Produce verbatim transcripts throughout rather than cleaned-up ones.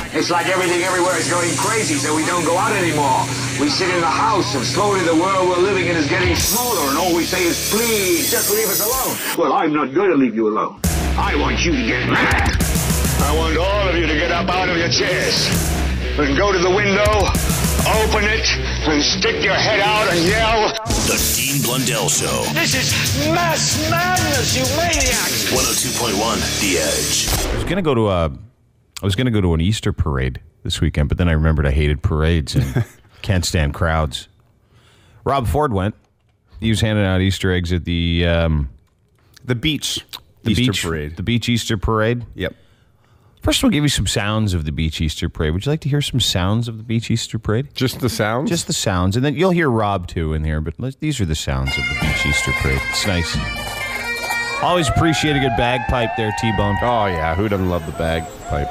It's like everything everywhere is going crazy, so we don't go out anymore. We sit in the house, and slowly the world we're living in is getting smaller, and all we say is, please, just leave us alone. Well, I'm not going to leave you alone. I want you to get mad. I want all of you to get up out of your chairs and go to the window, open it, and stick your head out and yell. The Dean Blundell Show. This is mass madness, you maniacs! one oh two point one, The Edge. I was gonna go to a, I was gonna go to an Easter parade this weekend, but then I remembered I hated parades and can't stand crowds. Rob Ford went. He was handing out Easter eggs at the um, the beach the Easter beach, parade. The beach Easter parade. Yep. First, we'll give you some sounds of the beach Easter parade. Would you like to hear some sounds of the beach Easter parade? Just the sounds? Just the sounds. And then you'll hear Rob, too, in here. But let's, these are the sounds of the beach Easter parade. It's nice. Always appreciate a good bagpipe there, T-Bone. Oh, yeah. Who doesn't love the bagpipe?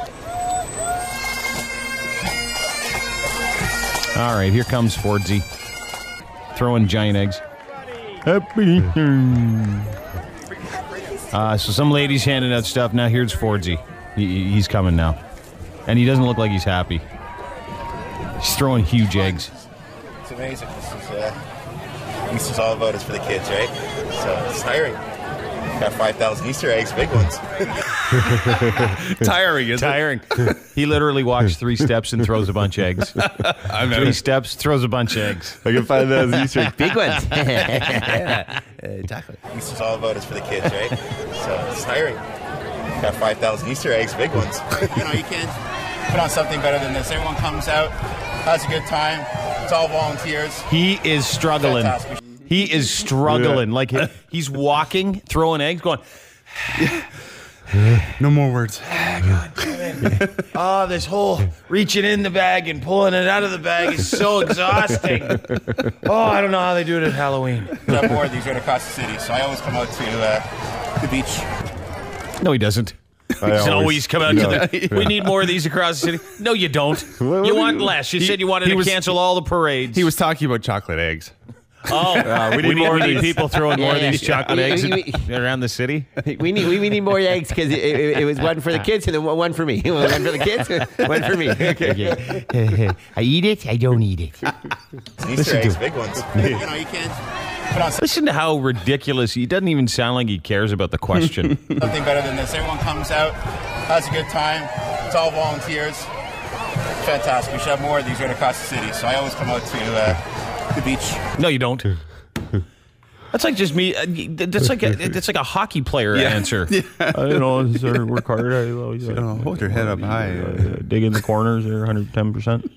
All right, here comes Fordsy. Throwing giant eggs. Happy. Uh, so some ladies handing out stuff. Now here's Fordsy. He, he's coming now. And he doesn't look like he's happy. He's throwing huge eggs. It's amazing. This is, uh, Easter's all about is for the kids, right? So it's tiring. Got five thousand Easter eggs, big ones. Tiring, isn't Tiring. He literally walks three steps and throws a bunch of eggs. I'm Three steps, throws a bunch of eggs. I can find those Easter eggs. Big ones. Yeah, exactly. Easter's all about is for the kids, right? So it's tiring. Got five thousand Easter eggs, big ones. You know, you can't put on something better than this. Everyone comes out, has a good time. It's all volunteers. He is struggling. Fantastic. He is struggling. Yeah. Like he, he's walking, throwing eggs, going, No more words. oh, this whole reaching in the bag and pulling it out of the bag is so exhausting. Oh, I don't know how they do it at Halloween. We have more of these right across the city, so I always come out to uh, the beach. No, he doesn't. I He's always, always- come out no. to the. We need more of these across the city. No, you don't. What You do want you- less. You He- said you wanted he to was- cancel all the parades. He was talking about chocolate eggs. Oh, Uh, we need, more of we need these. people throwing more Yeah, of these yeah. chocolate We- eggs we- in- around the city. We need we, we need more eggs because it, it, it was one for the kids and then one for me. One for the kids, one for me. Okay. I eat it. I don't eat it. Easter eggs, big ones. You know, you can't put on Listen to how ridiculous. He doesn't even sound like he cares about the question. something better than this. Everyone comes out, has a good time. It's all volunteers. Fantastic. We should have more of these right across the city, so I always come out to uh, the beach. No, you don't. That's like just me. uh, That's like a. That's like a hockey player Yeah. answer. Yeah. I you know, sir, work hard. I always, uh, Oh, hold your head up high. uh, dig in the corners. They're one hundred ten percent.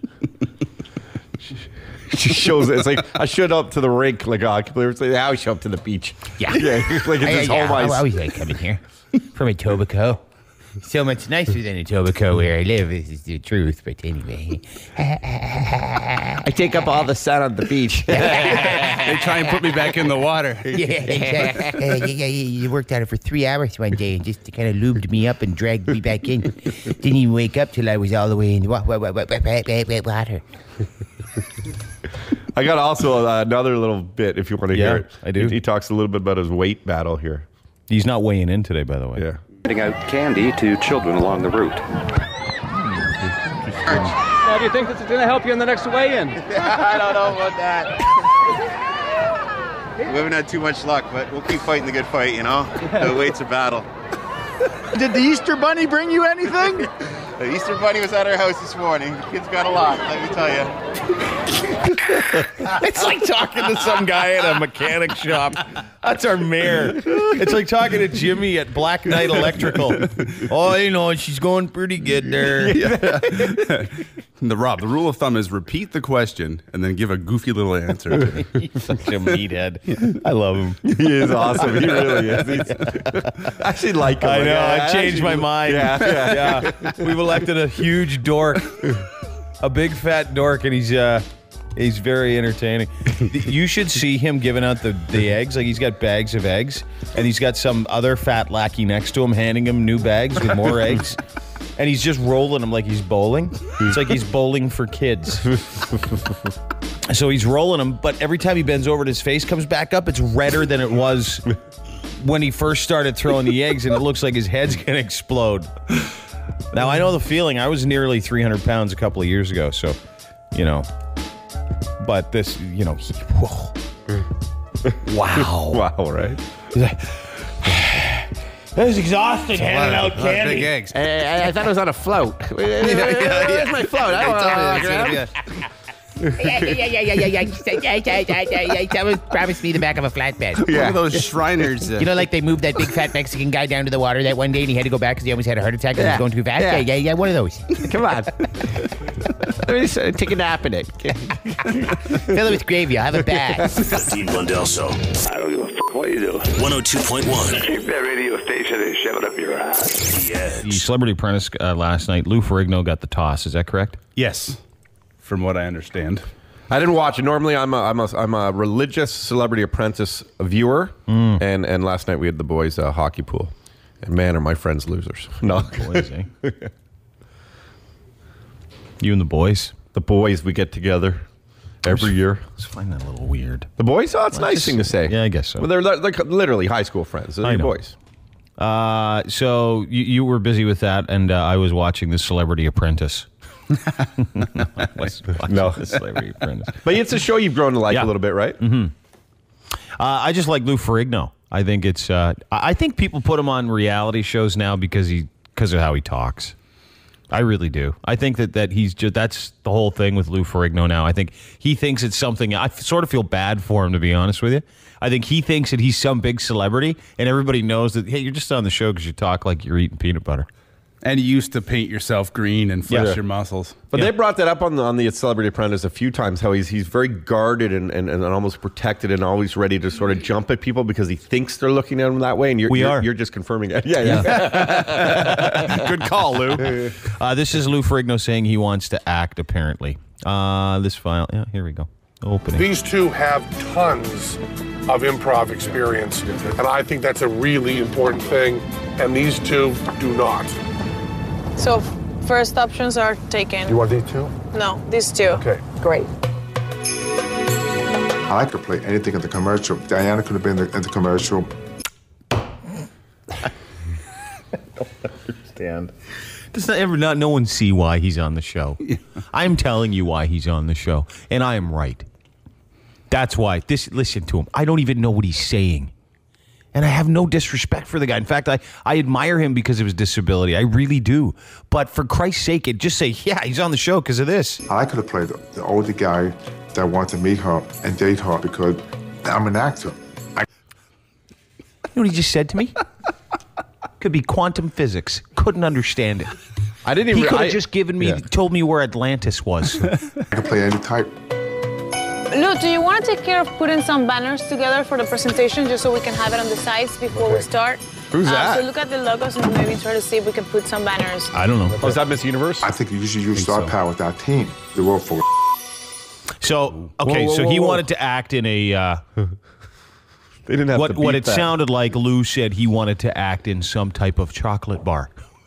She shows it. It's like I showed up to the rink like a hockey player. It's like I show up to the beach. Yeah. Yeah. Like it's I, his yeah, home I, ice. I always like coming here from Etobicoke. So much nicer than Etobicoke where I live. This is the truth, but anyway. I take up all the sun on the beach. They try and put me back in the water. Yeah, exactly. Uh, yeah, yeah, you worked on it for three hours one day and just kind of lubed me up and dragged me back in. Didn't even wake up till I was all the way in the wa- wa- wa- wa- wa- wa- wa- water. I got also uh, another little bit if you want to Yeah, hear it. I do. He, he talks a little bit about his weight battle here. He's not weighing in today, by the way. Yeah. Handing out candy to children along the route. Now, do you think this is going to help you in the next weigh-in? I don't know about that. We haven't had too much luck, but we'll keep fighting the good fight, you know? The weight's a battle. Did the Easter Bunny bring you anything? The Easter Bunny was at our house this morning. The kids got a lot, let me tell you. It's like talking to some guy at a mechanic shop. That's our mayor. It's like talking to Jimmy at Black Knight Electrical. Oh, you know, she's going pretty good there. The Rob, the rule of thumb is repeat the question and then give a goofy little answer. He's such a meathead. I love him. He is awesome. He really is. He's, I actually like him. I know. Yeah, I've changed actually- my mind. Yeah, yeah. yeah. We've elected a huge dork, a big fat dork, and he's uh, he's very entertaining. You should see him giving out the, the eggs. Like he's got bags of eggs, and he's got some other fat lackey next to him handing him new bags with more eggs. And he's just rolling them like he's bowling. It's like he's bowling for kids. So he's rolling them, but every time he bends over and his face comes back up, it's redder than it was when he first started throwing the eggs, and it looks like his head's going to explode. Now, I know the feeling. I was nearly three hundred pounds a couple of years ago, so, you know. But this, you know, he, whoa. Wow. Wow, right? That was exhausting handing out candy. Big eggs. I, I thought it was on a float. Where's my float? I don't know. yeah, yeah, yeah, yeah, yeah, yeah. Someone promised me the back of a flatbed. One of those Shriners. Uh, You know, like they moved that big fat Mexican guy down to the water that one day and he had to go back because he almost had a heart attack and Yeah. he was going too fast? Yeah. Yeah, yeah, yeah, one of those. Come on. Let me just uh, take a nap in it. Fill it with gravy. I'll have a bath. The Dean Blundell Show. I don't give a fuck what you do. one oh two point one. Keep that radio station and shove it up your ass. The Edge. The Celebrity Apprentice uh, last night, Lou Ferrigno got the toss. Is that correct? yes, from what I understand. I didn't watch it. Normally, I'm a, I'm a, I'm a religious Celebrity Apprentice viewer, Mm. and, and last night we had the boys' uh, hockey pool. And man, are my friends losers. No. Boys, eh? You and the boys? The boys, we get together every year. I just find that a little weird. The boys? Oh, it's a Well, nice just- thing to say. Yeah, I guess so. Well, they're, like literally high school friends. They're I know. boys. Uh, so you, you were busy with that, and uh, I was watching The Celebrity Apprentice. I was watching No. The Celebrity Apprentice. But it's a show you've grown to like Yeah. a little bit, right? Uh, I just like Lou Ferrigno. I think it's. Uh, I I think people put him on reality shows now because he because of how he talks. I really do. I think that, that he's just that's the whole thing with Lou Ferrigno now. I think he thinks it's something. I sort of feel bad for him, to be honest with you. I think he thinks that he's some big celebrity, and everybody knows that. Hey, you're just on the show because you talk like you're eating peanut butter. And you used to paint yourself green and flex Yeah. your muscles. But Yeah. they brought that up on the on the Celebrity Apprentice a few times, how he's he's very guarded and, and, and almost protected and always ready to sort of jump at people because he thinks they're looking at him that way. And you're, We you're, are. you're just confirming it. Yeah, yeah. Good call, Lou. Uh, this is Lou Ferrigno saying he wants to act, apparently. Uh, this file, yeah, here we go. Opening. These two have tons of improv experience, and I think that's a really important thing, and these two do not. So, first options are taken. You want these two? No, these two. Okay. Great. I could play anything in the commercial. Diana could have been in the, in the commercial. I don't understand. Does not ever not no one see why he's on the show? I'm telling you why he's on the show, and I am right. That's why. This listen to him. I don't even know what he's saying. And I have no disrespect for the guy. In fact, I, I admire him because of his disability. I really do. But for Christ's sake, it just say, yeah, he's on the show because of this. I could have played the, the older guy that wanted to meet her and date her because I'm an actor. I- You know what he just said to me? Could be quantum physics. Couldn't understand it. I didn't even. He could have I- just given me, yeah. told me where Atlantis was. I can play any type. Lou, do you want to take care of putting some banners together for the presentation just so we can have it on the sides before we start? Who's Uh, that? So look at the logos and maybe try to see if we can put some banners. I don't know. Oh, is that Miss Universe? I think you should use star so. power with our team. The work for. So, okay, Whoa, whoa, so whoa, he whoa. wanted to act in a... Uh, They didn't have what to what beat it that. sounded like Lou said he wanted to act in some type of chocolate bar.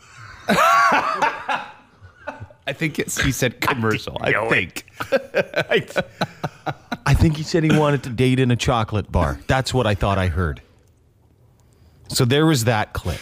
I think it's, he said commercial. I think. I, I think he said he wanted to date in a chocolate bar. That's what I thought I heard. So there was that clip.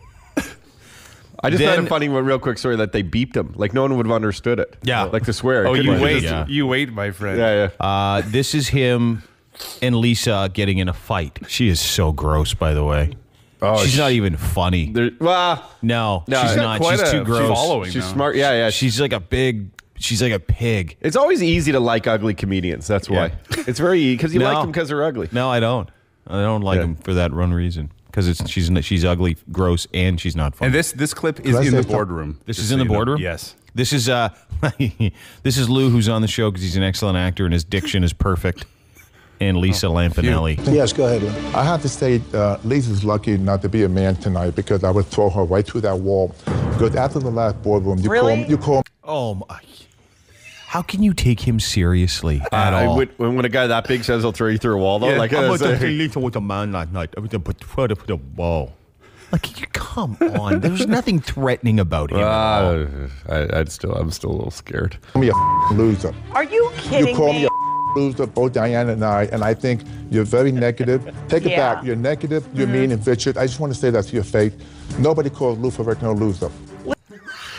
I just Then- found it funny, one real quick story, that they beeped him. Like, no one would have understood it. Yeah. Like to swear. Oh, It you couldn't- wait. Yeah. You wait, my friend. Yeah, yeah. Uh, this is him and Lisa getting in a fight. She is so gross, by the way. Oh, she's sh- not even funny. There, well, No, No, she's she's got not. quite She's a- too she's gross. following. she's now. smart. Yeah, yeah. She's like a big. She's like a pig. It's always easy to like ugly comedians. That's why. Yeah. It's very easy because you like No. them because they're ugly. No, I don't. I don't like Yeah. him for that one reason. Because it's she's she's ugly, gross, and she's not funny. And this this clip is Can I in say the something? boardroom. This just is in so the you know. boardroom? Yes. This is uh, this is Lou, who's on the show because he's an excellent actor and his diction is perfect. And Lisa Lampanelli. Yes, go ahead, Lou. I have to say, uh, Lisa's lucky not to be a man tonight because I would throw her right through that wall. Because after the last boardroom, you Really? call you call Oh my! How can you take him seriously at I all? would, when, when a guy that big says he'll throw you through a wall, though, Yeah. like, I'm uh, going to say- Lisa with a man that night. I'm going to put put the wall. Like, you come on. There's nothing threatening about him. at all. Uh, I, I'd still, I'm still a little scared. me a loser. Are you kidding You call me? me a loser, both Diana and I, and I think you're very negative. Take it Yeah. back. You're negative, you're mean and vicious. I just want to say that to your face. Nobody calls Lou Ferrigno a loser.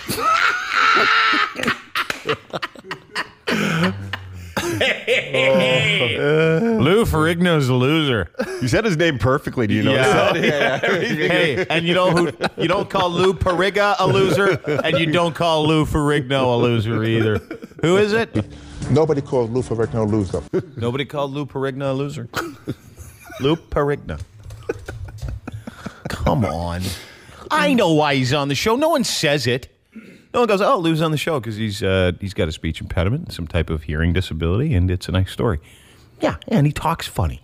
Hey, Lou Ferrigno's a loser. You said his name perfectly. Do you know Yeah. that? Yeah. Hey, and you know who? You don't call Lou Periga a loser, and you don't call Lou Ferrigno a loser either. Who is it? Nobody calls Lou Ferrigno a loser. Nobody called Lou Ferrigno a loser. Lou Ferrigno. Come on. I know why he's on the show. No one says it. No one goes, oh, Lou's on the show because he's uh, he's got a speech impediment, some type of hearing disability, and it's a nice story. Yeah, and he talks funny.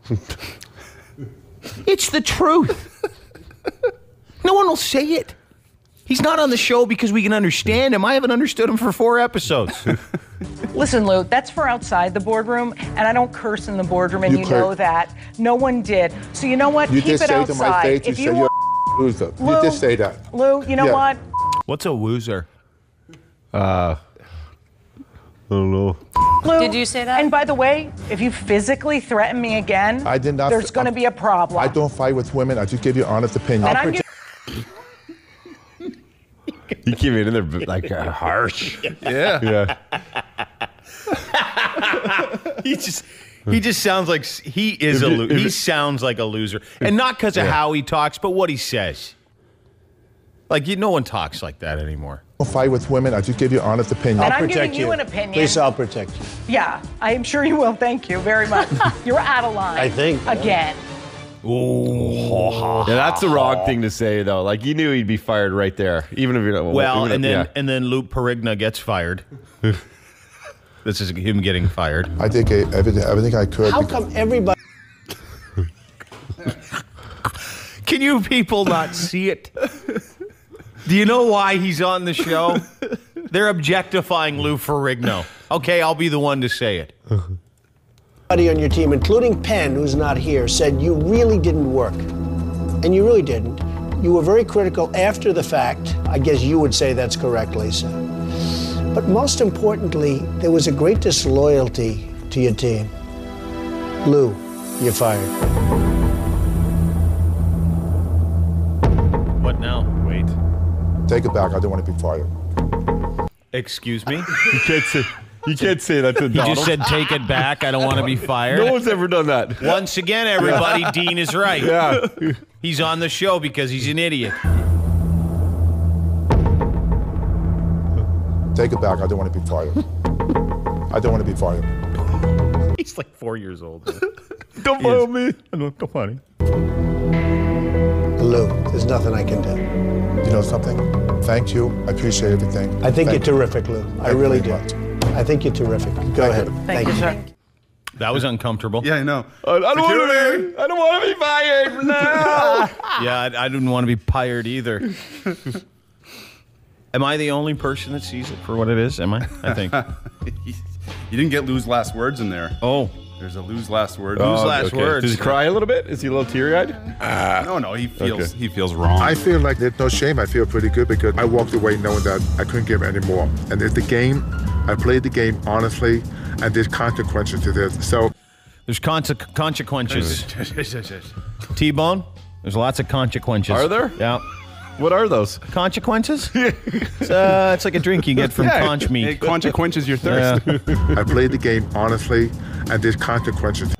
It's the truth. No one will say it. He's not on the show because we can understand him. I haven't understood him for four episodes. Listen, Lou, that's for outside the boardroom, and I don't curse in the boardroom, and You you, cur- know that. No one did. So you know what? You Keep just it say outside. to my face, you if say you you're want, a loser. Lou, You just say that. Lou, you know Yeah. what? What's a woozer? Uh, I don't know. Lou, Did you say that? And by the way, if you physically threaten me again, I did not. there's going to be a problem. I don't fight with women. I just give you honest opinion. And I'm giving- He came in there like uh, harsh. Yeah. Yeah. he just he just sounds like s- he is If a you- lo- if he it- sounds like a loser, and not because of Yeah. how he talks, but what he says. Like you, no one talks like that anymore. I don't fight with women. I just give you honest opinion. and I'm giving you an opinion. Lisa, I'll protect you. Yeah, I am sure you will. Thank you very much. You're out of line. I think. Again. Oh, Yeah, that's the wrong thing to say, though. Like, you knew he'd be fired right there, even if you don't. well, even and if- then yeah. and then Luke Perigna gets fired. This is him getting fired. I did get everything, everything I could. How because- come everybody? Can you people not see it? Do you know why he's on the show? They're objectifying Lou Ferrigno. Okay, I'll be the one to say it. Everybody on your team, including Penn, who's not here, said you really didn't work. And you really didn't. You were very critical after the fact. I guess you would say that's correct, Lisa. But most importantly, there was a great disloyalty to your team. Lou, you're fired. What now? Wait. Take it back. I don't want to be fired. Excuse me? You can't say, you can't say that to He Donald. just said, take it back. I don't want to be fired. No one's ever done that. Once again, everybody, Dean is right. Yeah. He's on the show because he's an idiot. Take it back. I don't want to be fired. I don't want to be fired. He's like four years old. Don't follow me. Don't funny. Lou, there's nothing I can do. You know something? Thank you. I appreciate everything. I think Thank you're you. terrific, Lou. I Thank you really very do. much. I think you're terrific. Go ahead. Thank you, sir. That was uncomfortable. Yeah, I know. I, I don't want to be. I don't want to be fired now. Yeah, I, I didn't want to be fired either. Am I the only person that sees it for what it is? Am I? I think. You didn't get Lou's last words in there. Oh. There's a Lou's last word. Lou's last words. Does he cry a little bit? Is he a little teary-eyed? Uh, no, no, he feels Okay. he feels wrong. I feel like there's no shame. I feel pretty good because I walked away knowing that I couldn't give any more. And it's the game. I played the game honestly, and there's consequences to this. So There's conse- consequences. T-Bone, there's lots of consequences. Are there? Yeah. What are those? Consequences? it's, uh, it's like a drink you get from Yeah. conch meat. It consequences your thirst. Yeah. I played the game honestly, and there's consequences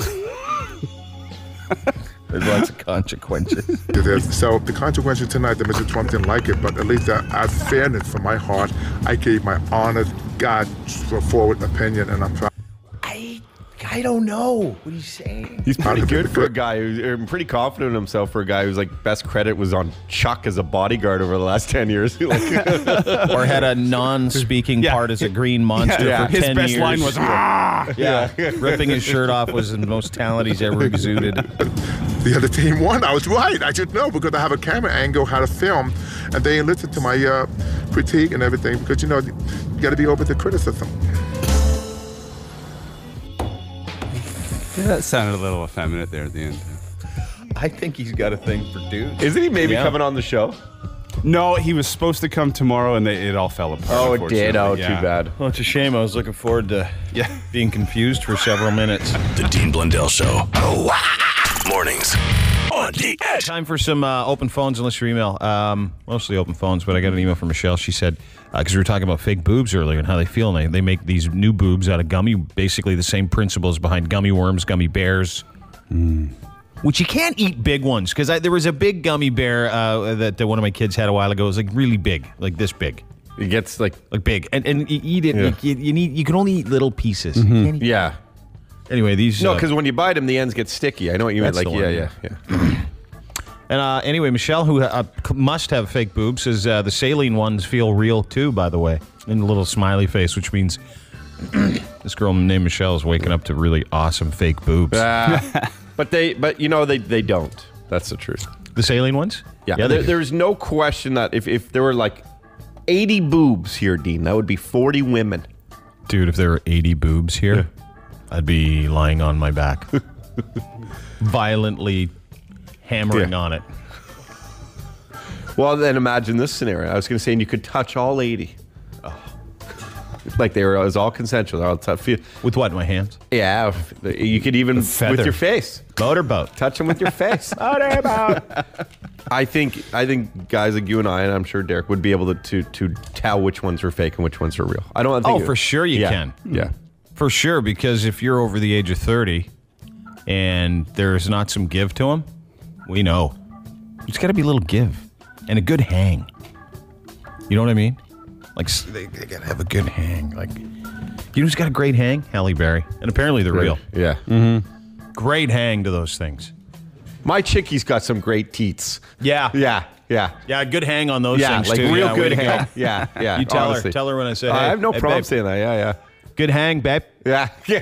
There's lots of consequences. to this. So the consequences tonight, the Mister Trump didn't like it, but at least out of fairness from my heart, I gave my honest, God forward opinion, and I'm proud. I I don't know what he's saying. He's pretty Proud to be good for a good. guy who's er, pretty confident in himself for a guy whose like best credit was on Chuck as a bodyguard over the last ten years. Like, Or had a non-speaking Yeah. part as a green monster Yeah. for His ten best years. line was, "Ah!" Yeah. Ripping his shirt off was the most talent he's ever exuded. The other team won. I was right. I should know because I have a camera angle, how to film, and they listened to my uh, critique and everything because, you know, you got to be open to criticism. Yeah, that sounded a little effeminate there at the end. I think he's got a thing for dudes. isn't he maybe Yeah. coming on the show? No, he was supposed to come tomorrow, and they, it all fell apart. Oh, it did. Oh, unfortunately. too Yeah. bad. Well, it's a shame. I was looking forward to Yeah. being confused for several minutes. The Dean Blundell Show. Mornings on the edge. Time for some uh, open phones and listener email. Um, mostly open phones, but I got an email from Michelle. She said, because uh, we were talking about fake boobs earlier and how they feel, and they, they make these new boobs out of gummy, basically the same principles behind gummy worms, gummy bears. Mm. Which you can't eat big ones, because there was a big gummy bear uh, that, that one of my kids had a while ago. It was like really big, like this big. It gets like like big, and and you eat it. Yeah. Like, you, you need you can only eat little pieces. Mm-hmm. You can't eat Yeah. Anyway, these No, uh, because when you bite them, the ends get sticky. I know what you meant. That's Like, the yeah, one, yeah, yeah. And uh, anyway, Michelle, who uh, must have fake boobs, says uh, the saline ones feel real too, by the way. And a little smiley face, which means this girl named Michelle is waking up to really awesome fake boobs. Uh, but they, but you know, they they don't. That's the truth. The saline ones? Yeah. Yeah, there, they- there's no question that if, if there were like eighty boobs here, Dean, that would be forty women. Dude, if there were eighty boobs here, I'd be lying on my back, violently hammering Yeah. on it. Well, then imagine this scenario. I was going to say, and you could touch all eighty. Like they were, it was all consensual. They're all tough. With what, my hands? Yeah, you could even with feather. your face. Motorboat. Touch them with your face. Motorboat. I think I think guys like you and I, and I'm sure Derek, would be able to to, to tell which ones are fake and which ones are real. I don't think. Oh, for sure you yeah, can. Yeah. For sure, because if you're over the age of thirty and there's not some give to them, we know. There's got to be a little give and a good hang. You know what I mean? Like, s- they, they got to have a good hang. Like, you know who's got a great hang? Halle Berry. And apparently they're real. Yeah. Mm-hmm. Great hang to those things. My chickie's got some great teats. Yeah. Yeah. Yeah. Yeah, good hang on those Yeah, things, like too. real Yeah, way good to go. hang. Yeah, yeah, You tell honestly. her. Tell her when I say, I hey, have no hey, problem babe. saying that. Yeah, yeah. Good hang, babe. Yeah. Yeah.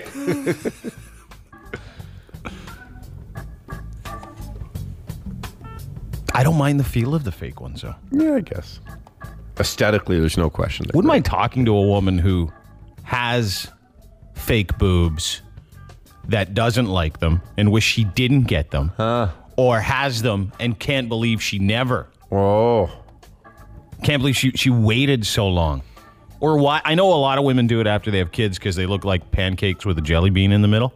I don't mind the feel of the fake ones, though. Yeah, I guess. Aesthetically, there's no question. Wouldn't mind talking to a woman who has fake boobs that doesn't like them and wish she didn't get them, or has them and can't believe she never. Oh, can't believe she she waited so long. Or why? I know a lot of women do it after they have kids because they look like pancakes with a jelly bean in the middle.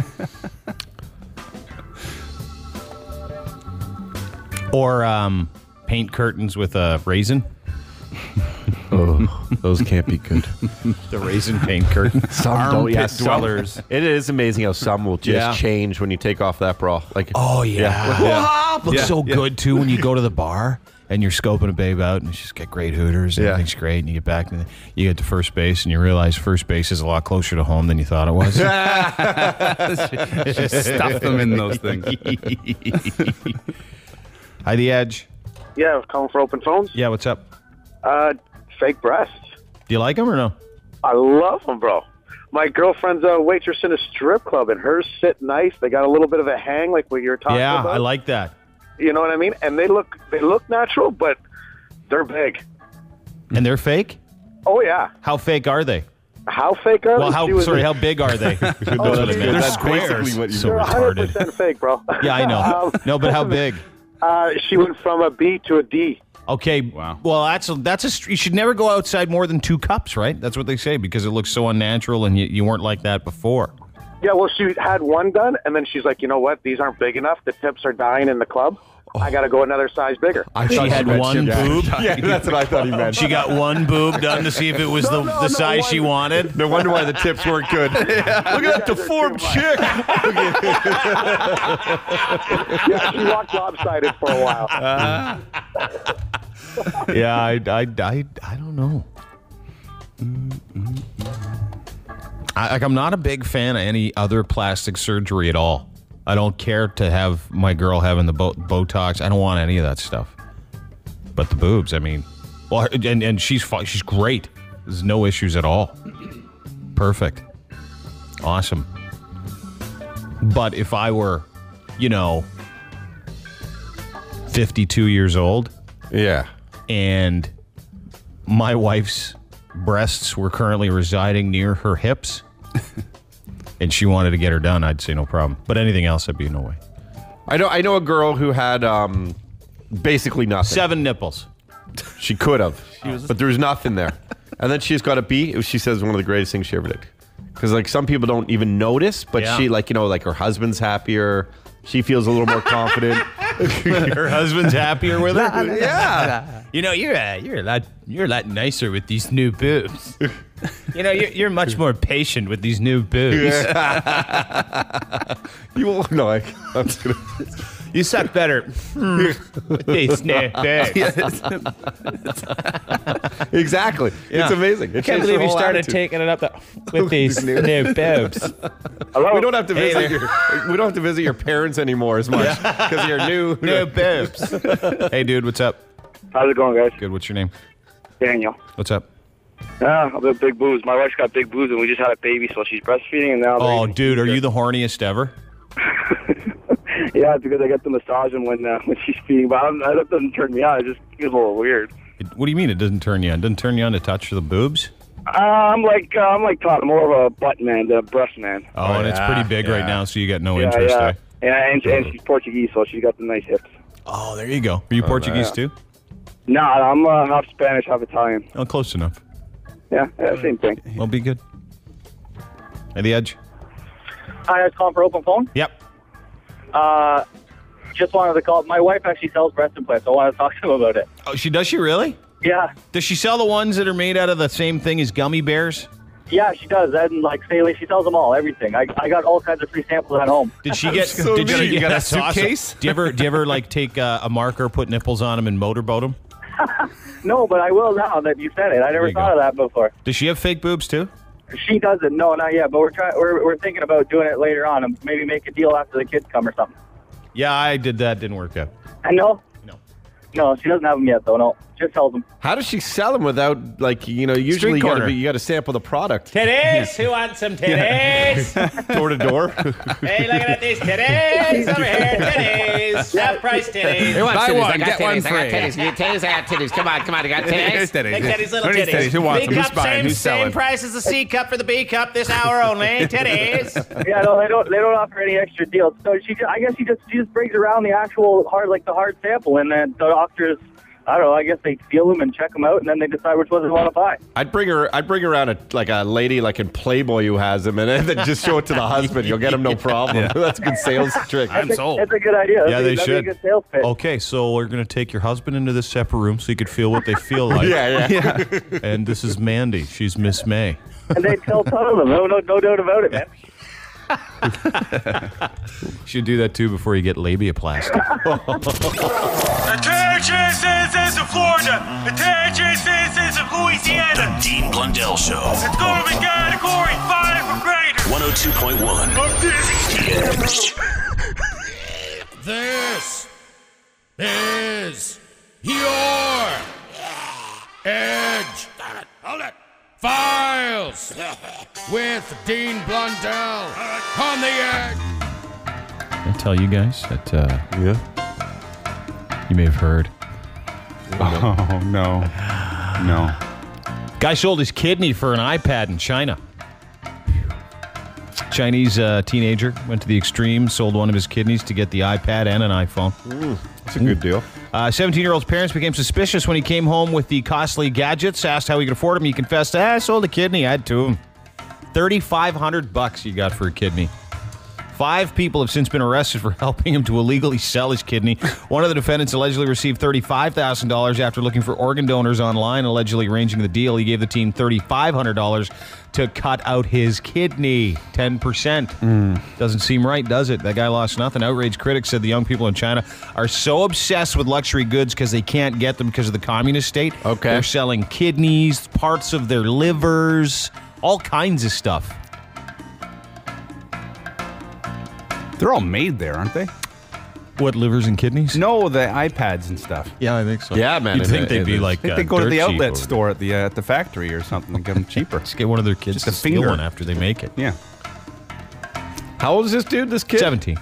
Or um, paint curtains with a raisin. Oh, those can't be good. The raisin paint curtain. Some don't, Armpit yeah, some- dwellers. It is amazing how some will just Yeah. change when you take off that bra. Like, Oh, yeah. yeah. Looks Yeah, so yeah. good, too, when you go to the bar and you're scoping a babe out and she's got great hooters and Yeah. everything's great. And you get back and you get to first base and you realize first base is a lot closer to home than you thought it was. She stuffed them in those things. Hi, The Edge. Yeah, I was calling for open phones. Yeah, what's up? Uh, fake breasts. Do you like them or no? I love them, bro. My girlfriend's a waitress in a strip club, and hers sit nice. They got a little bit of a hang, like what you're talking Yeah, about. I like that. You know what I mean? And they look they look natural, but they're big. And they're fake? Oh yeah. How fake are they? How fake are Well, they? how She was sorry, a- how big are they? That's Oh, what I dude, meant. that's squares. what you so They're one hundred retarded. percent fake, bro. Yeah, I know. Um, No, but how big? Uh, she went from a B to a D. Okay. Wow. Well, that's a, that's a. You should never go outside more than two cups, right? That's what they say because it looks so unnatural, and you, you weren't like that before. Yeah, well, she had one done, and then she's like, you know what? These aren't big enough. The tips are dying in the club. I got to go another size bigger. I she had one boob. Yeah, that's what I thought he meant. She got one boob done to see if it was No, the, no, the no, size one- she wanted. No wonder why the tips weren't good. Look at that deformed chick. Yeah, she walked lopsided for a while. Yeah, I, I, I, I don't know. I, like, I'm not a big fan of any other plastic surgery at all. I don't care to have my girl having the bo- Botox. I don't want any of that stuff. But the boobs, I mean, well, and and she's fi- she's great. There's no issues at all. Perfect, awesome. But if I were, you know, fifty-two years old, yeah, and my wife's breasts were currently residing near her hips, and she wanted to get her done, I'd say no problem. But anything else, I'd be no way. I know. I know a girl who had um, basically nothing. Seven nipples. She could have, but there was nothing there. And then she's got a B. It was, she says, one of the greatest things she ever did. Because like some people don't even notice, but Yeah. she like you know like her husband's happier. She feels a little more confident. Her husband's happier with her. Yeah. You know, you're uh, you're a lot you're a lot nicer with these new boobs. You know, you're you're much more patient with these new boobs. You will no, I, I'm just gonna. You suck better with these new boobs. Exactly. Yeah. It's amazing. It I can't changed believe her you whole started attitude. taking it up the, with these new boobs. Hello? We don't have to Hey visit there. your we don't have to visit your parents anymore as much because you're new New boobs. Hey, dude, what's up? How's it going, guys? Good. What's your name? Daniel. What's up? Yeah, I'm a big boobs. My wife's got big boobs, and we just had a baby, so she's breastfeeding, and now. Oh, they're- dude, are you the horniest ever? Yeah, it's because I get to massage them when uh, when she's feeding, but I don't, that doesn't turn me on. It just feels a little weird. It, what do you mean it doesn't turn you on? It doesn't turn you on to touch the boobs? Uh, I'm like uh, I'm like Todd. I'm more of a butt man than a breast man. Oh, and it's yeah, pretty big right yeah. now, so you got no yeah, interest, yeah. eh? Yeah, and, and she's Portuguese, so she's got the nice hips. Oh, there you go. Are you Portuguese yeah. too? No, I'm uh, half Spanish, half Italian. Oh, close enough. Yeah, yeah, same thing. Well, be good. At the edge? Hi, I was calling for open phone. Yep. Uh, just wanted to call. My wife actually sells breast implants, so I wanted to talk to him about it. Oh, she does she really? Yeah. Does she sell the ones that are made out of the same thing as gummy bears? Yeah, she does. And like saline, she sells them all, everything. I, I got all kinds of free samples at home. Did she get? So did neat. she You get got a that's awesome. suitcase? Do you ever? Do you ever like take uh, a marker, put nipples on them, and motorboat them? No, but I will now that you said it. I never you thought go. of that before. Does she have fake boobs too? She doesn't. No, not yet. But we're trying. We're, we're thinking about doing it later on, and maybe make a deal after the kids come or something. Yeah, I did that. Didn't work out. I know. No. No, she doesn't have them yet, though. No, just sells them. How does she sell them without, like, you know, usually you corner. gotta, be, you gotta sample the product. Titties? Who wants some titties? Door to door. Hey, look at these titties over here. Titties. Half price titties. Who wants Buy titties? one, I got get titties. one I got free. titties. You get titties. I got titties. Come on, come on. I got titties. Big titties, little Who needs titties. titties? Who wants B them? Who's cup, buying? same, Who's same selling? price as the C cup for the B cup this hour only. Titties. Yeah, no, they don't. They don't offer any extra deals. So she, I guess she just she just brings around the actual hard, like the hard sample, and then the doctors, I don't know. I guess they feel them and check them out, and then they decide which ones they want to buy. I'd bring her. I'd bring around a like a lady like in Playboy who has them, and then just show it to the husband. You'll get him no problem. That's a good sales trick. I'm That's a, sold. that's a good idea. Yeah, That'd they be, that'd should. Be a good sales pitch. Okay, so we're going to take your husband into this separate room so you could feel what they feel like. Yeah, yeah. And this is Mandy. She's Miss May. And they tell ton of them. No, no, no doubt about it, man. You should do that too before you get labiaplasty. Attention citizens of Florida! Attention citizens of Louisiana! The Dean Blundell Show. It's going to be category five or greater! one oh two point one. I'm dizzy! The Edge. This is your Edge. Hold it. Files with Dean Blundell on the Edge. I'll tell you guys that uh, Yeah. you may have heard. Oh, no. No. Guy sold his kidney for an iPad in China. Chinese uh, teenager went to the extreme, sold one of his kidneys to get the iPad and an iPhone. Mm, that's a good deal. Uh, seventeen-year-old's parents became suspicious when he came home with the costly gadgets, asked how he could afford them. He confessed, ah, I sold a kidney. I had two of them. thirty-five hundred bucks you got for a kidney. Five people have since been arrested for helping him to illegally sell his kidney. One of the defendants allegedly received thirty-five thousand dollars after looking for organ donors online, allegedly arranging the deal. He gave the team thirty-five hundred dollars to cut out his kidney, ten percent. Mm. Doesn't seem right, does it? That guy lost nothing. Outraged critics said the young people in China are so obsessed with luxury goods because they can't get them because of the communist state. Okay. They're selling kidneys, parts of their livers, all kinds of stuff. They're all made there, aren't they? What, livers and kidneys? No, the iPads and stuff. Yeah, I think so. Yeah, man. You'd it- think it they'd be is. like I think uh, they go to dirt the cheap outlet over store at the uh, at the factory or something and get them cheaper. Let's get one of their kids Just to a steal finger. one after they make it. Yeah. How old is this dude? This kid? seventeen.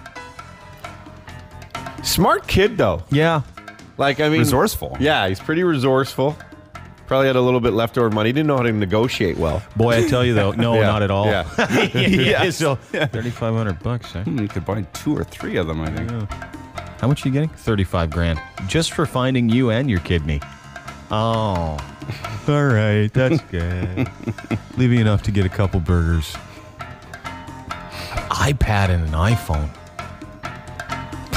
Smart kid though. Yeah. Like I mean, Resourceful. Yeah, he's pretty resourceful. Probably had a little bit leftover money. He didn't know how to negotiate well. Boy, I tell you though, no, Yeah, not at all. yeah. yeah, Yeah. so thirty-five hundred bucks, eh? Hmm, you could buy two or three of them, I think. How much are you getting? thirty-five grand. Just for finding you and your kidney. Oh. All right, that's good. Leave me enough to get a couple burgers. An iPad and an iPhone.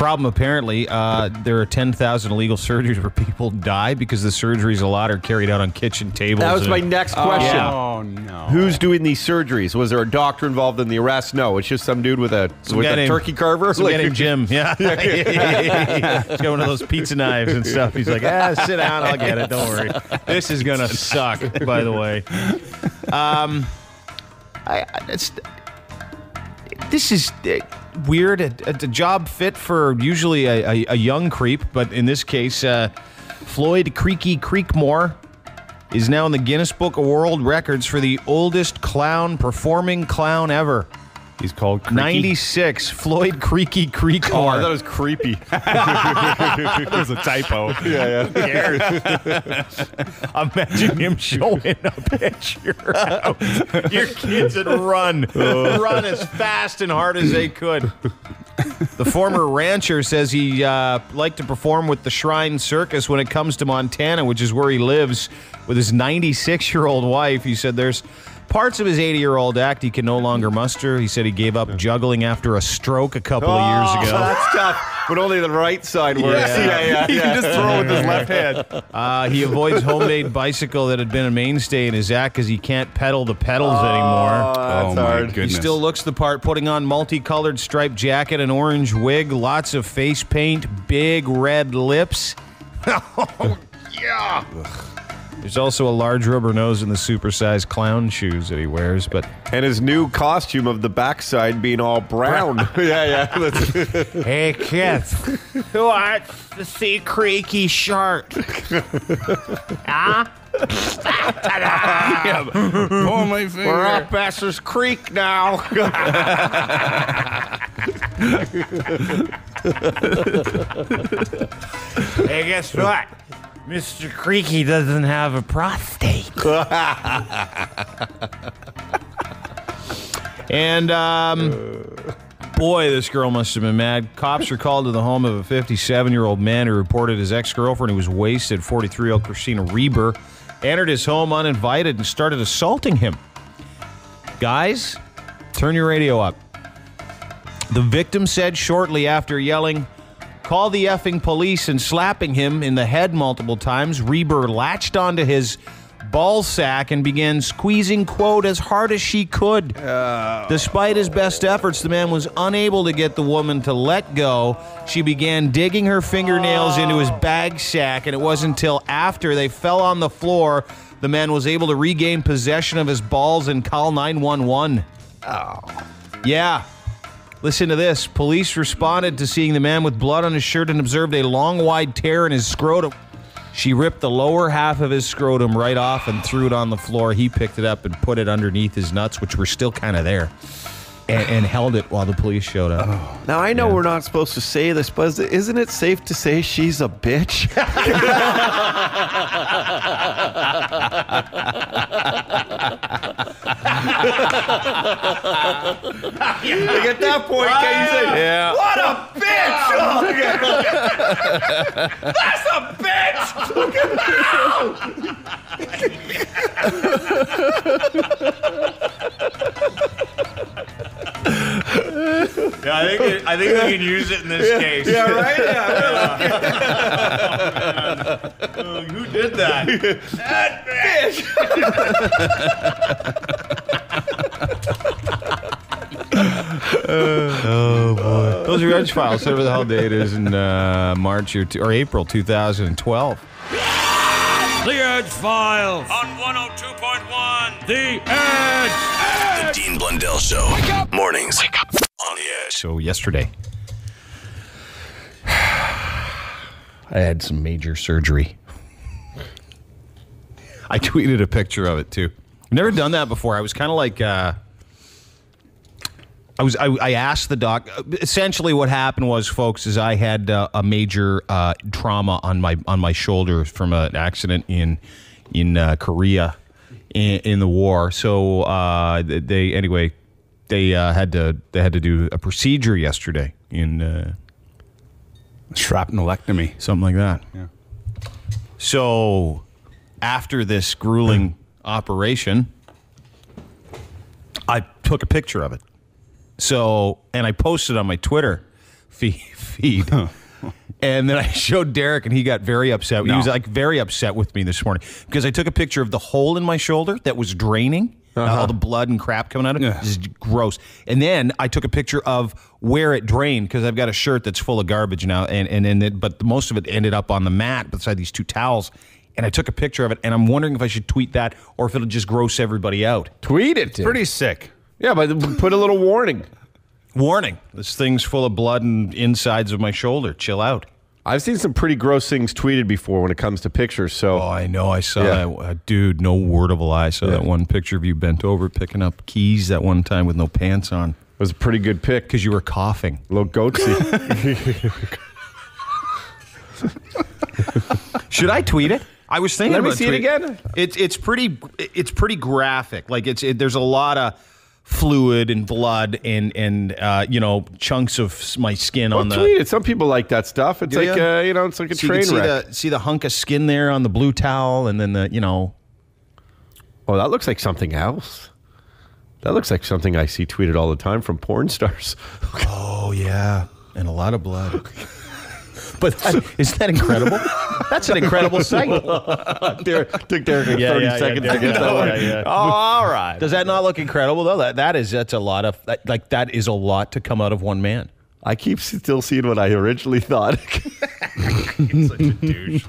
Problem, apparently, uh, there are ten thousand illegal surgeries where people die because the surgeries a lot are carried out on kitchen tables. That was and, my next question. Oh, no. Who's doing these surgeries? Was there a doctor involved in the arrest? No, it's just some dude with a, with a named, turkey carver. Some Like- guy named Jim, yeah. He's got one of those pizza knives and stuff. He's like, ah, sit down, I'll get it, don't worry. This is going to suck, by the way. Um, I, I it's, this is... Uh, Weird, a, a job fit for usually a, a, a young creep, but in this case, uh, Floyd Creaky Creekmore is now in the Guinness Book of World Records for the oldest clown performing clown ever. He's called Creaky? ninety-six, Floyd Creaky Creekmore. Oh, I thought it was creepy. That was a typo. Yeah, yeah. Imagine him showing up at your house. Your kids would run. Run as fast and hard as they could. The former rancher says he uh, liked to perform with the Shrine Circus when it comes to Montana, which is where he lives with his ninety-six-year-old wife. He said there's parts of his eighty-year-old act he can no longer muster. He said he gave up juggling after a stroke a couple oh, of years ago. That's tough, but only the right side works. Yeah, Yeah, yeah, He yeah. can just throw with his left hand. Uh, he avoids homemade bicycle that had been a mainstay in his act because he can't pedal the pedals Oh, anymore. that's Oh, my hard. He goodness. still looks the part, putting on multicolored striped jacket, an orange wig, lots of face paint, big red lips. Oh, yeah. There's also a large rubber nose in the supersized clown shoes that he wears, but And his new costume of the backside being all brown. yeah, yeah. hey kids, who wants to see Creaky Shark? Huh? Yeah, pull my finger. We're up Besser's Creek now. Hey, guess what? Mister Creaky doesn't have a prostate. And, um, boy, this girl must have been mad. Cops were called to the home of a fifty-seven-year-old man who reported his ex-girlfriend, who was wasted, forty-three-year-old Christina Reber, entered his home uninvited and started assaulting him. Guys, turn your radio up. The victim said shortly after yelling, "Call the effing police," and slapping him in the head multiple times, Reber latched onto his ball sack and began squeezing, quote, as hard as she could. Uh, Despite his best efforts, the man was unable to get the woman to let go. She began digging her fingernails into his bag sack, and it wasn't until after they fell on the floor the man was able to regain possession of his balls and call nine one one. Oh. Yeah. Listen to this. Police responded to seeing the man with blood on his shirt and observed a long, wide tear in his scrotum. She ripped the lower half of his scrotum right off and threw it on the floor. He picked it up and put it underneath his nuts, which were still kind of there, and, and held it while the police showed up. Oh. Now, I know we're not supposed to say this, but isn't it safe to say she's a bitch? Like at that point, can you say, Yeah. "What a bitch!" That's a bitch! Yeah, I think it, I think we can use it in this Yeah. case. Yeah, right? Yeah. Oh, who did that? That bitch! Oh boy! Those are your Edge Files. Whatever the hell day it is in uh, March or, or April two thousand twelve. The Edge Files on one oh two point one. The Edge. The Dean Blundell Show. Wake up. Mornings. Wake up. On the Edge. So yesterday, I had some major surgery. I tweeted a picture of it too. I've never done that before. I was kind of like, uh, I was. I, I asked the doc. Essentially, what happened was, folks, is I had uh, a major uh, trauma on my on my shoulder from an accident in in uh, Korea in, in the war. So uh, they anyway, they uh, had to they had to do a procedure yesterday in uh, shrapnelectomy, something like that. Yeah. So after this grueling operation, I took a picture of it. So, and I posted on my Twitter. feed. feed. And then I showed Derek, and he got very upset. No. He was like very upset with me this morning because I took a picture of the hole in my shoulder that was draining. Uh-huh. All the blood and crap coming out of it. Yeah. This is gross. And then I took a picture of where it drained because I've got a shirt that's full of garbage now, and and, and it, but most of it ended up on the mat beside these two towels. And I took a picture of it, and I'm wondering if I should tweet that or if it'll just gross everybody out. Tweet it. Dude. Pretty sick. Yeah, but put a little warning. Warning. This thing's full of blood and insides of my shoulder. Chill out. I've seen some pretty gross things tweeted before when it comes to pictures. So Oh, I know. I saw Yeah. that. Uh, dude, no word of a lie. I saw Yeah. that one picture of you bent over picking up keys that one time with no pants on. it was a pretty good pic. Because you were coughing. A little goatsy. Should I tweet it? I was thinking Let me about see it tweet- again. It's it's pretty it's pretty graphic. Like it's it, there's a lot of fluid and blood and and uh, you know chunks of s- my skin Well, on the. tweet it. Some people like that stuff. It's Do like ya? uh, you know, it's like a So you can train see wreck. the see the hunk of skin there on the blue towel, and then the you know. Oh, that looks like something else. That looks like something I see tweeted all the time from porn stars. Oh yeah, and a lot of blood. But that, isn't that incredible? That's an incredible sight. Derek, took Derek like Yeah, thirty yeah, yeah, seconds yeah, to get yeah, that one. yeah, yeah. Oh, all right. Does that not look incredible though? That that is that's a lot of that, like that is a lot to come out of one man. I keep still seeing what I originally thought. You're such a douche.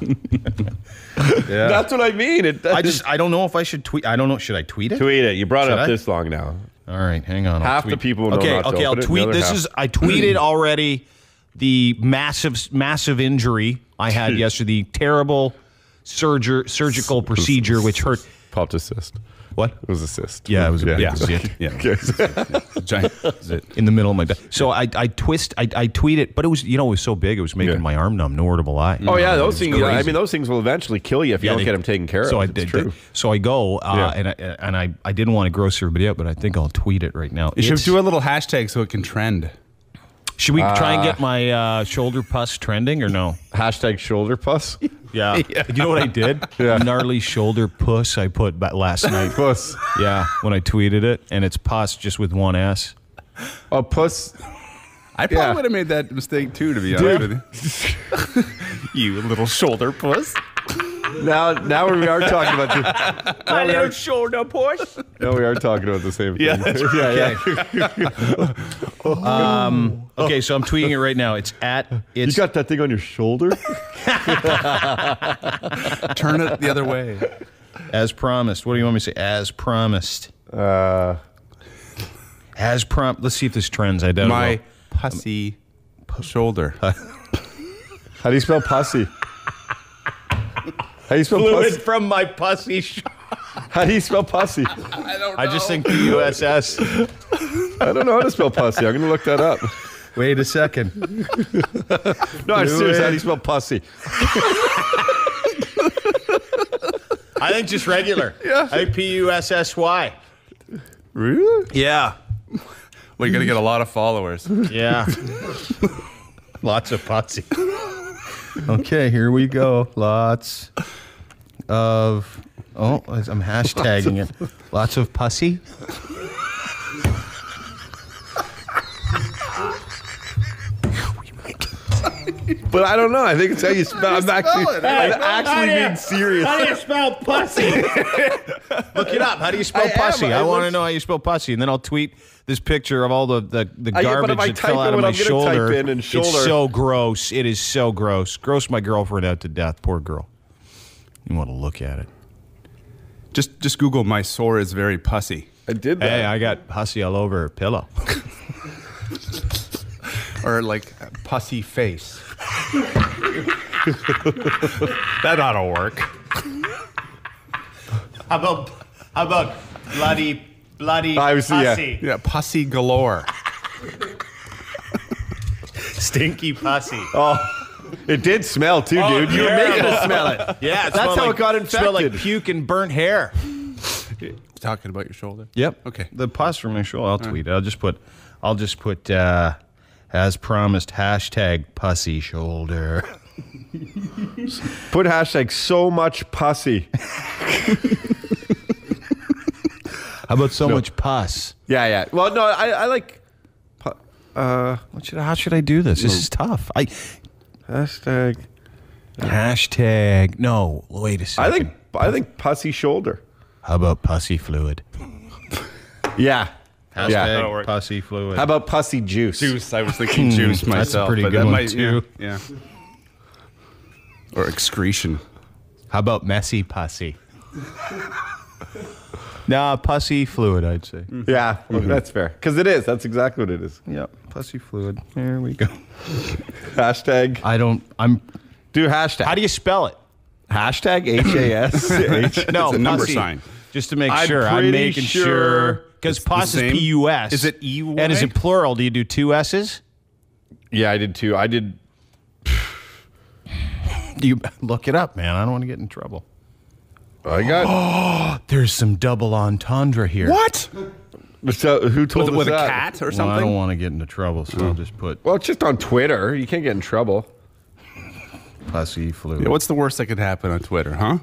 Yeah. That's what I mean. It, I just I don't know if I should tweet. I don't know. Should I tweet it? tweet it. You brought Should it up I? this long now. All right, hang on. I'll Half tweet. the people know Okay, not to okay. I'll open it, tweet. the other This half- is I tweeted already the massive massive injury I had yesterday. The terrible surger, surgical procedure which hurt. Popped a cyst. What? It was a cyst. Yeah, it was a Yeah. big Yeah. zit. Yeah. Okay. Giant zit. In the middle of my back. So I I twist I I tweet it, but it was you know it was so big it was making Yeah. my arm numb. No word of a lie. Oh yeah, It those was things. crazy. I mean, those things will eventually kill you if you Yeah, don't they- get them taken care so of. I It's did. true. So I go, uh, Yeah. and I and I I didn't want to gross everybody out, but I think I'll tweet it right now. You should It's- do a little hashtag so it can trend. Should we try and Uh, get my uh, shoulder pus trending or no? Hashtag shoulder pus. Yeah. You know what I did? Yeah. Gnarly shoulder puss I put back last night. Puss. Yeah, when I tweeted it, and it's pus just with one S. Oh, puss. I probably Yeah. would have made that mistake too, to be honest with you. You little shoulder puss. Now, now we are talking about the. Now we are, shoulder puss. now we are talking about the same thing. Yeah, that's yeah, yeah. Um, okay, so I'm tweeting it right now. It's at You it's got that thing on your shoulder? Turn it the other way. as promised. What do you want me to say? As promised. Uh, As prom. Let's see if this trends. I don't My know. pussy shoulder. how do you spell pussy? How do you spell Fluid pussy? from my pussy. Sh- How do you spell pussy? I don't I just think P U S S. I don't know how to spell pussy. I'm going to look that up. Wait a second. No, I'm Do serious. How it. do you spell pussy? I think just regular. Yeah. I think P U S S Y. Really? Yeah. Well, you're gonna get a lot of followers. Yeah. Lots of pussy. Okay, here we go. Lots of. Oh, I'm hashtagging it. Lots of pussy. But I don't know. I think it's how you spell. I'm actually, it? I'm actually being serious. How do you spell pussy? Look it up. How do you spell I am. pussy? I, I want to looked- know how you spell pussy, and then I'll tweet this picture of all the the, the Uh, yeah, but garbage if I that type fell out in of what my I'm gonna shoulder. type in and shoulder- It's so gross. It is so gross. Gross my girlfriend out to death. Poor girl. You want to look at it? Just just Google my sore is very pussy. I did that. Hey, I got pussy all over her pillow. Or like pussy face. That ought to work. How about how about bloody bloody I was- yeah. pussy? Yeah, pussy galore. Stinky pussy. Oh, it did smell too, Oh, dude. You were terrible. making it smell it. Yeah, it That's smelled how like, it got Smelled like infected. puke and burnt hair. Talking about your shoulder. Yep. Okay. The pus from my shoulder. I'll tweet it. I'll just put, I'll just put, uh, as promised, hashtag pussy shoulder. Put hashtag so much pussy. How about so much pus? Yeah, yeah. Well, no, I, I like. pu- Uh, what should? How should I do this? This is tough. I hashtag. Hashtag. No. Wait a second. I think. I think pussy shoulder. How about pussy fluid? Yeah. Hashtag yeah. pussy fluid. How about pussy juice? Juice. I was thinking juice myself. That's a pretty but good that one might, too. Yeah, yeah. Or excretion. How about messy pussy? Nah, pussy fluid, I'd say. Yeah, well, that's fair. Because it is. That's exactly what it is. Yep, pussy fluid. There we go. Hashtag. I don't. I'm. Do hashtag. How do you spell it? Hashtag H A S. No, it's a number pussy. sign. Just to make I'm sure. I'm pretty making sure sure. Because it's the pus is same. P U S. Is it E Y? And is it plural? Do you do two S's? Yeah, I did too. I did. You look it up, man. I don't want to get in trouble. I got. Oh, there's some double entendre here. What? So who told with, us with that? a cat or Well, something? I don't want to get into trouble, so I'll just put Well, it's just on Twitter. You can't get in trouble. pussy fluid. Yeah, what's the worst that could happen on Twitter, huh?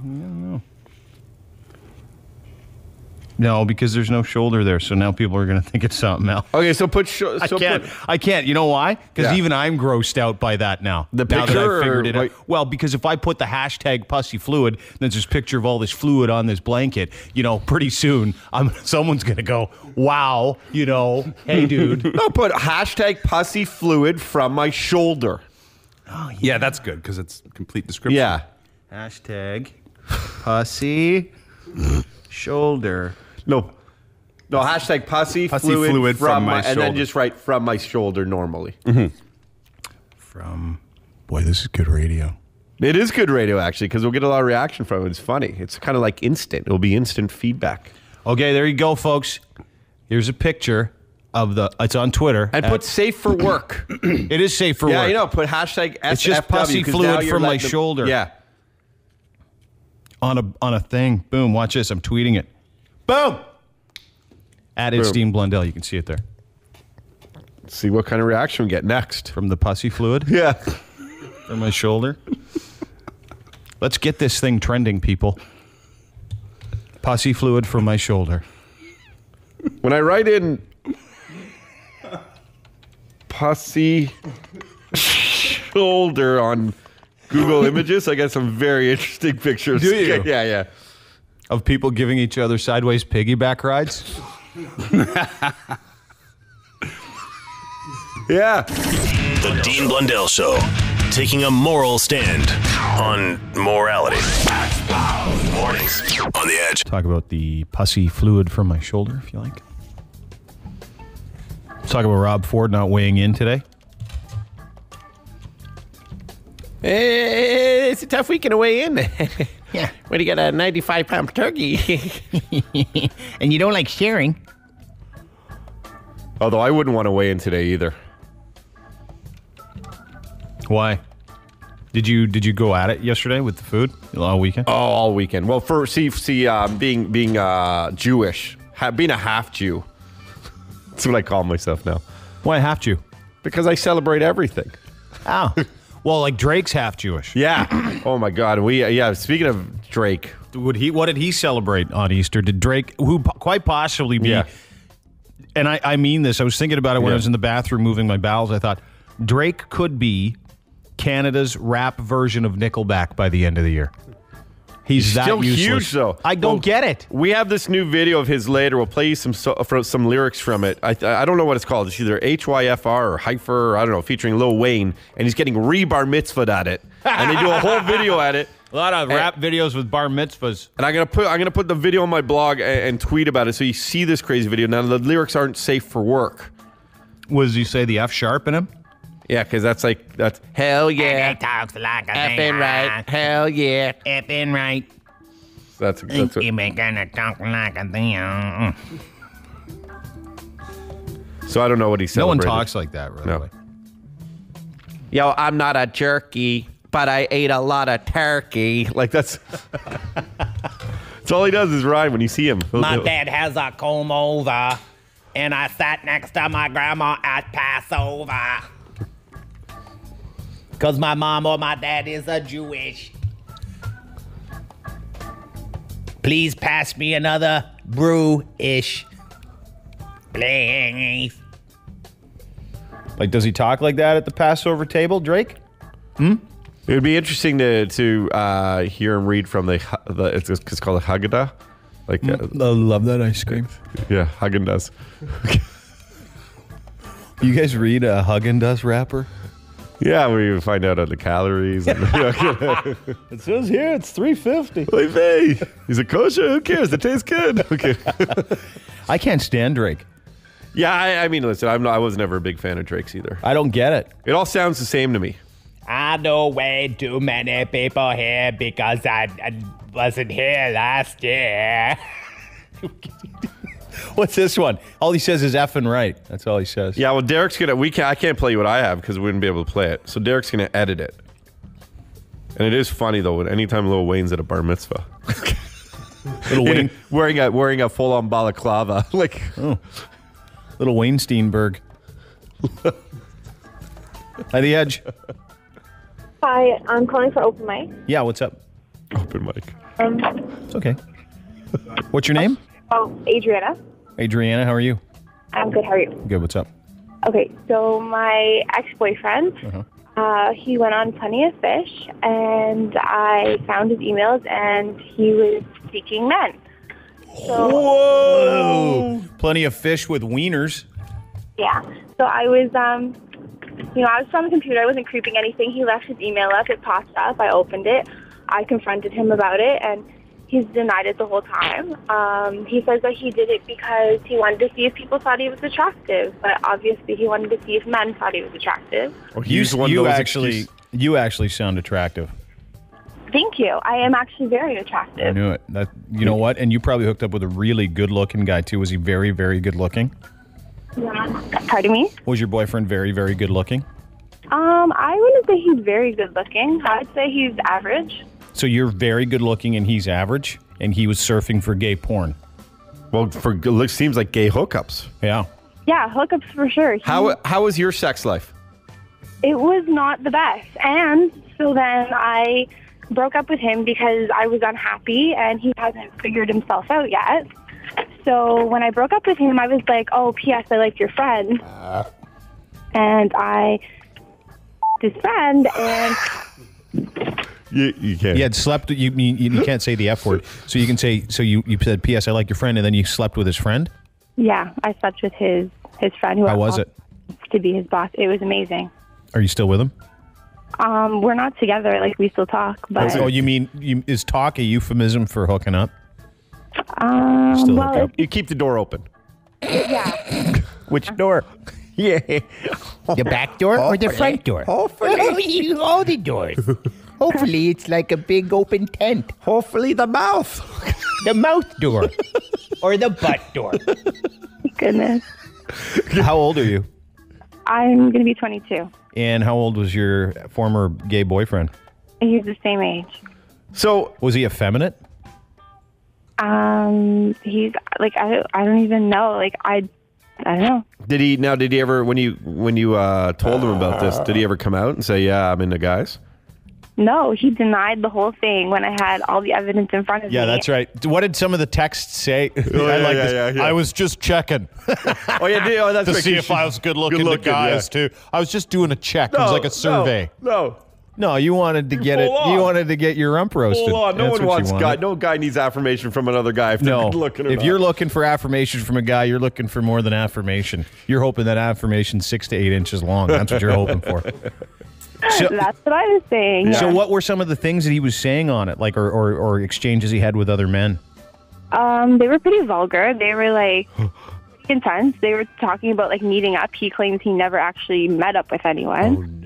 No, because there's no shoulder there, so now people are going to think it's something else. Okay, so put. Sh- so I can't. Put, I can't. You know why? Because Yeah. even I'm grossed out by that now. The now that picture I figured or it out. what- Well, because if I put the hashtag pussy fluid, then there's this picture of all this fluid on this blanket. You know, pretty soon, I'm someone's gonna go, "Wow," you know, hey, dude. no, put hashtag pussy fluid from my shoulder. Oh, Yeah, that's good because it's a complete description. Yeah. Hashtag pussy shoulder. No. No, hashtag pussy, Pussy fluid, fluid from, from my, my and then shoulder. just write from my shoulder normally. From boy, this is good radio. It is good radio actually because we'll get a lot of reaction from it. It's funny. It's kind of like instant. It'll be instant feedback. Okay, there you go, folks. Here's a picture of the. It's on Twitter. And at- put safe for work. It is safe for yeah, work. you know, put hashtag S F W. It's just pussy 'cause fluid now you're from my letting them- shoulder. Yeah. on a on a thing. Boom. Watch this. I'm tweeting it. Boom. At it's Boom. Dean Blundell. You can see it there. See what kind of reaction we get next. From the pussy fluid. Yeah. From my shoulder. Let's get this thing trending, people. Pussy fluid from my shoulder. When I write in pussy shoulder on Google Images, I get some very interesting pictures. Do you? Yeah, yeah. Of people giving each other sideways piggyback rides. Yeah. The Dean Blundell Show, taking a moral stand on morality. Mornings on the Edge. Talk about the pussy fluid from my shoulder, if you like. Let's talk about Rob Ford not weighing in today. It's a tough weekend to weigh in. Yeah. When you got a ninety-five pound turkey. And you don't like sharing. Although I wouldn't want to weigh in today either. Why? Did you did you go at it yesterday with the food all weekend? Oh, all weekend. Well, for see see um, being being uh, Jewish, ha- being a half Jew. That's what I call myself now. Why half Jew? Because I celebrate everything. Oh. Well, like Drake's half Jewish. Yeah. Oh my God. We yeah. Speaking of Drake, Would he? What did he celebrate on Easter? Did Drake, who po- quite possibly be? Yeah. And I, I mean this. I was thinking about it when Yeah. I was in the bathroom moving my bowels. I thought Drake could be Canada's rap version of Nickelback by the end of the year. He's, He's that still useless. huge though. I don't Well, get it. We have this new video of his later. We'll play you some so, from some lyrics from it. I I don't know what it's called. It's either H Y F R or Hypher, or I don't know, featuring Lil Wayne, and he's getting re-bar mitzvahed at it. And they do a whole video at it. A lot of rap videos with bar mitzvahs. And I'm gonna put I'm gonna put the video on my blog and, and tweet about it so you see this crazy video. Now the lyrics aren't safe for work. Was he say the F sharp in him? Yeah, because that's like that's hell yeah. talks like a Effing right. Hell yeah. Effing right. That's that's what, You ain't gonna talk like a thing. so I don't know what he said. No one talks like that, really. No. Yo, I'm not a jerky, but I ate a lot of turkey. Like that's that's all he does is rhyme when you see him. He'll- My he'll- dad has a comb over, and I sat next to my grandma at Passover. Cause my mom or my dad is a Jewish. Please pass me another brew-ish. Please. Like, does he talk like that at the Passover table, Drake? Hmm? It would be interesting to to uh, hear him read from the, the it's, it's called a Haggadah. Like, uh, I love that ice cream. Yeah, Haagen-Dazs. You guys read a Haagen-Dazs wrapper? Yeah, we find out the calories. And, it says here it's three fifty. Like, hey, is it kosher? Who cares? It tastes good. Okay. I can't stand Drake. Yeah, I, I mean, listen, I'm not, I was never a big fan of Drake's either. I don't get it. It all sounds the same to me. I know way too many people here because I, I wasn't here last year. What's this one? All he says is effing right. That's all he says. Yeah, well, Derek's gonna. We can. I can't play you what I have because we wouldn't be able to play it. So Derek's gonna edit it. And it is funny though. When anytime Lil Wayne's at a bar mitzvah, Little Wayne wearing a wearing a full on balaclava, like oh, little Wayne Steenberg. Hi, the Edge. Hi, I'm calling for open mic. Yeah, what's up? Open mic. Um, It's okay. What's your name? oh, Adriana. Adriana, how are you? I'm good. How are you? Good, what's up? Okay, so my ex-boyfriend, Uh-huh. uh, he went on Plenty of Fish, and I found his emails, and he was seeking men. So, Whoa! Plenty of fish with wieners. yeah. So I was, um, you know, I was on the computer. I wasn't creeping anything. He left his email up. It popped up. I opened it. I confronted him about it, and he's denied it the whole time. Um, he says that he did it because he wanted to see if people thought he was attractive, but obviously he wanted to see if men thought he was attractive. Oh, you you actually you actually sound attractive. Thank you. I am actually very I attractive. knew it. That you know what? And you probably hooked up with a really good-looking guy too. Was he very, very good-looking? Pardon me? Was your boyfriend very, very good-looking? Um, I wouldn't say he's very good looking. I'd say he's average. So you're very good-looking and he's average, and he was surfing for gay porn. Well, for it seems like gay hookups. Yeah. Yeah, hookups for sure. He- How how was your sex life? It was not the best. And so then I broke up with him because I was unhappy and he hasn't figured himself out yet. So when I broke up with him, I was like, oh, P S I like your friend. Uh. And I his friend and You, you can't. You had slept. You, you you can't say the F word, so you can say. So you, you said, P S I like your friend, and then you slept with his friend. yeah, I slept with his his friend who How I was called to be his boss. It was amazing. Are you still with him? Um, we're not together, like we still talk, but Oh, you mean you, is talk a euphemism for hooking up? um, Still well, hook up. You keep the door open. yeah. Which door? Yeah. The back door or the front door? Hopefully. All the doors. Hopefully, it's like a big open tent. Hopefully, the mouth. The mouth door. Or the butt door. Goodness, How old are you? I'm gonna be twenty-two. And how old was your former gay boyfriend? He's the same age. So was he effeminate? Um, he's like I don't, I don't even know. Like I, I don't know. Did he now? Did he ever when you when you uh, told him about this? Did he ever come out and say, "Yeah, I'm into guys"? No, he denied the whole thing when I had all the evidence in front of Yeah, me. that's right. What did some of the texts say? I yeah, like yeah, this. yeah, yeah. I was just checking. Oh yeah, did- oh, that's to right, see 'cause if she- I was good looking to good-looking, guys yeah. too. I was just doing a check. it was No, like a survey. No, No, you wanted to get it. Hold on. You wanted to get your rump roasted. Hold on. No That's one what you wants wanted. guy. No guy needs affirmation from another guy if they're No, good looking. Or if not. you're looking for affirmation from a guy, you're looking for more than affirmation. You're hoping that affirmation's six to eight inches long. That's what you're hoping for. So, That's what I was saying. so yeah. what were some of the things that he was saying on it, like, or, or, or exchanges he had with other men? Um, they were pretty vulgar. They were like pretty intense. They were talking about like meeting up. He claims he never actually met up with anyone.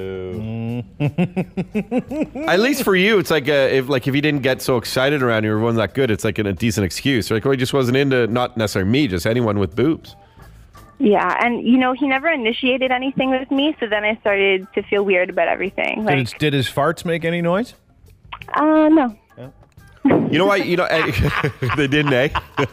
At least for you, it's like a, if like if he didn't get so excited around you or wasn't that good, it's like a, a decent excuse. Like, oh, he just wasn't into not necessarily me, just anyone with boobs. Yeah, and you know he never initiated anything with me. So then I started to feel weird about everything. Did, Like, it, did his farts make any noise? uh, no. You know what? You know they didn't, eh?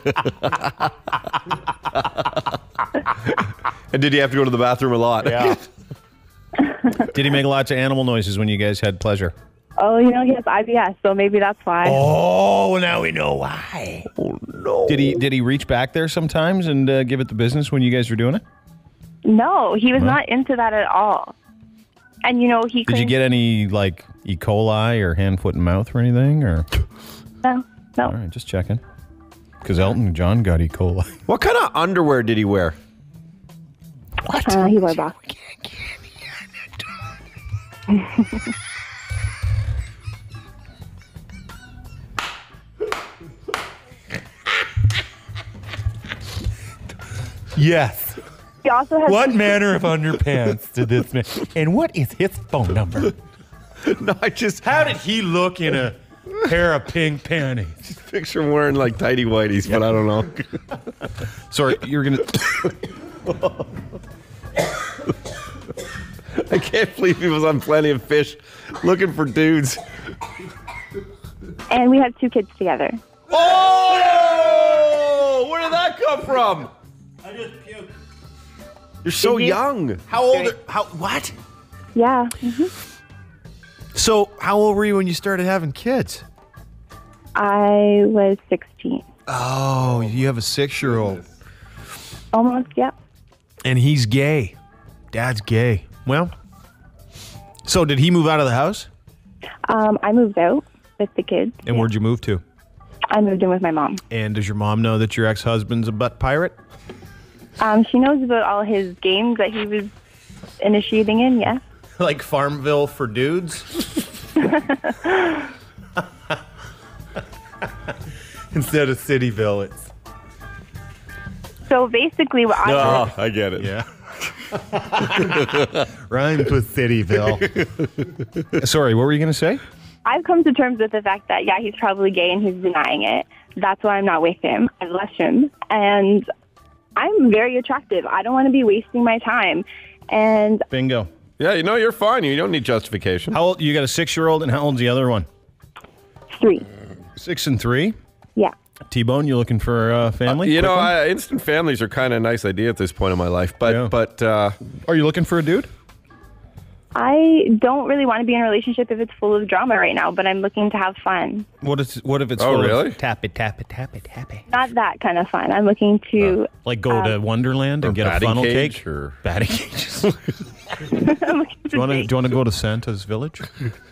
And did he have to go to the bathroom a lot? Yeah. Did he make lots of animal noises when you guys had pleasure? Oh, you know he has I B S, so maybe that's why. Oh, now we know why. Oh no! Did he did he reach back there sometimes and uh, give it the business when you guys were doing it? No, he was Huh? not into that at all. And, you know, he Did you claims- get any, like, E. coli or hand, foot, and mouth or anything? Or No, no. All right, just checking. Because Elton John got E. coli. What kind of underwear did he wear? What? Uh, he wore box. Yes. He also has What manner of underpants did this man? And what is his phone number? No, I just. How did he look in a pair of pink panties? Just picture him wearing like tighty whities, but I don't know. Sorry, you're gonna. I can't believe he was on Plenty of Fish looking for dudes. And we have two kids together. Oh! Where did that come from? I just puked. You're so Did you? young. How old? Are, how what? Yeah. hmm So, how old were you when you started having kids? I was sixteen. Oh, you have a six-year-old, Almost, yeah. and he's gay. Dad's gay. Well, so did he move out of the house? Um, I moved out with the kids. And where'd you move to? I moved in with my mom. And does your mom know that your ex-husband's a butt pirate? Um, she knows about all his games that he was initiating in, yeah. Like Farmville for dudes? Instead of Cityville, it's. So basically what I Oh, I get it. Yeah. Rhymes with Cityville. Sorry, what were you going to say? I've come to terms with the fact that, yeah, he's probably gay and he's denying it. That's why I'm not with him. I've left him. And I'm very attractive. I don't want to be wasting my time. And Bingo. Yeah, you know, you're fine. You don't need justification. How old? You got a six-year-old, and how old's the other one? three. Six and three? Yeah. T-Bone, you looking for a family? Uh, you Quick know, one? I, instant families are kind of a nice idea at this point in my life. But, Yeah. but uh, Are you looking for a dude? I don't really want to be in a relationship if it's full of drama right now, but I'm looking to have fun. What is? What if it's Oh, full really? of tap it, tap it, tap it, tap it? Not that kind of fun. I'm looking to... Like go to Wonderland and or get a batting funnel cage, cake? or- Batting cages. I'm looking Do you want to? date. Do you want to go to Santa's village?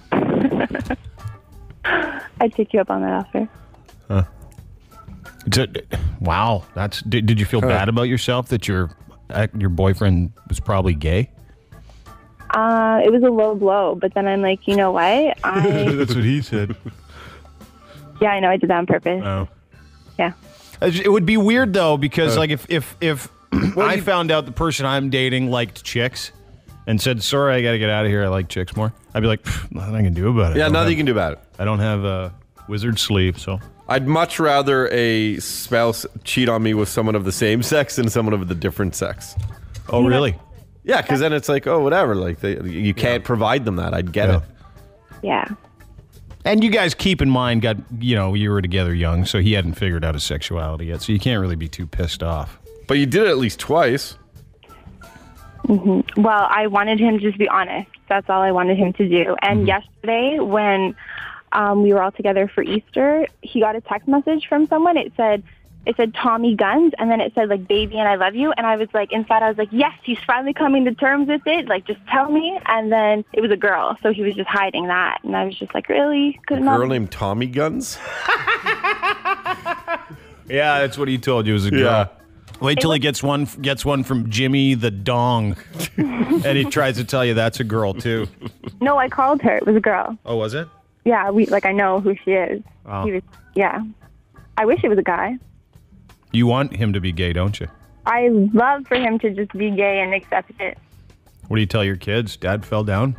I'd take you up on that offer. Huh. It's a, wow, that's. Did, did you feel bad about yourself that your uh, your boyfriend was probably gay? Uh, it was a low blow, but then I'm like, you know what? I That's what he said. yeah, I know I did that on purpose. Oh. Yeah. It would be weird though, because Uh. like if if if I found out the person I'm dating liked chicks and said, "Sorry, I got to get out of here. I like chicks more," I'd be like, "Pff, "Nothing I can do about it." yeah, I don't nothing have- you can do about it. I don't have a wizard sleeve, so I'd much rather a spouse cheat on me with someone of the same sex than someone of the different sex. Oh, really? Yeah, because then it's like, oh, whatever. Like they, you can't provide them that. I'd get Yeah. it. Yeah. And you guys keep in mind, got you know, you were together young, so he hadn't figured out his sexuality yet, so you can't really be too pissed off. But you did it at least twice. hmm Well, I wanted him to just be honest. That's all I wanted him to do. And yesterday, when um, we were all together for Easter, he got a text message from someone. It said, it said Tommy Guns, and then it said like baby and I love you. And I was like, inside, I was like, yes, he's finally coming to terms with it. Like, just tell me. And then it was a girl, so he was just hiding that. And I was just like, really? Could A it not girl be- named Tommy Guns. Yeah, that's what he told you. It was a girl. Yeah. Wait till he gets one gets one from Jimmy the Dong, and he tries to tell you that's a girl too. No, I called her. It was a girl. Oh, was it? Yeah, we like I know who she is. Oh. He was, yeah. I wish it was a guy. You want him to be gay, don't you? I love for him to just be gay and accept it. What do you tell your kids? Dad fell down.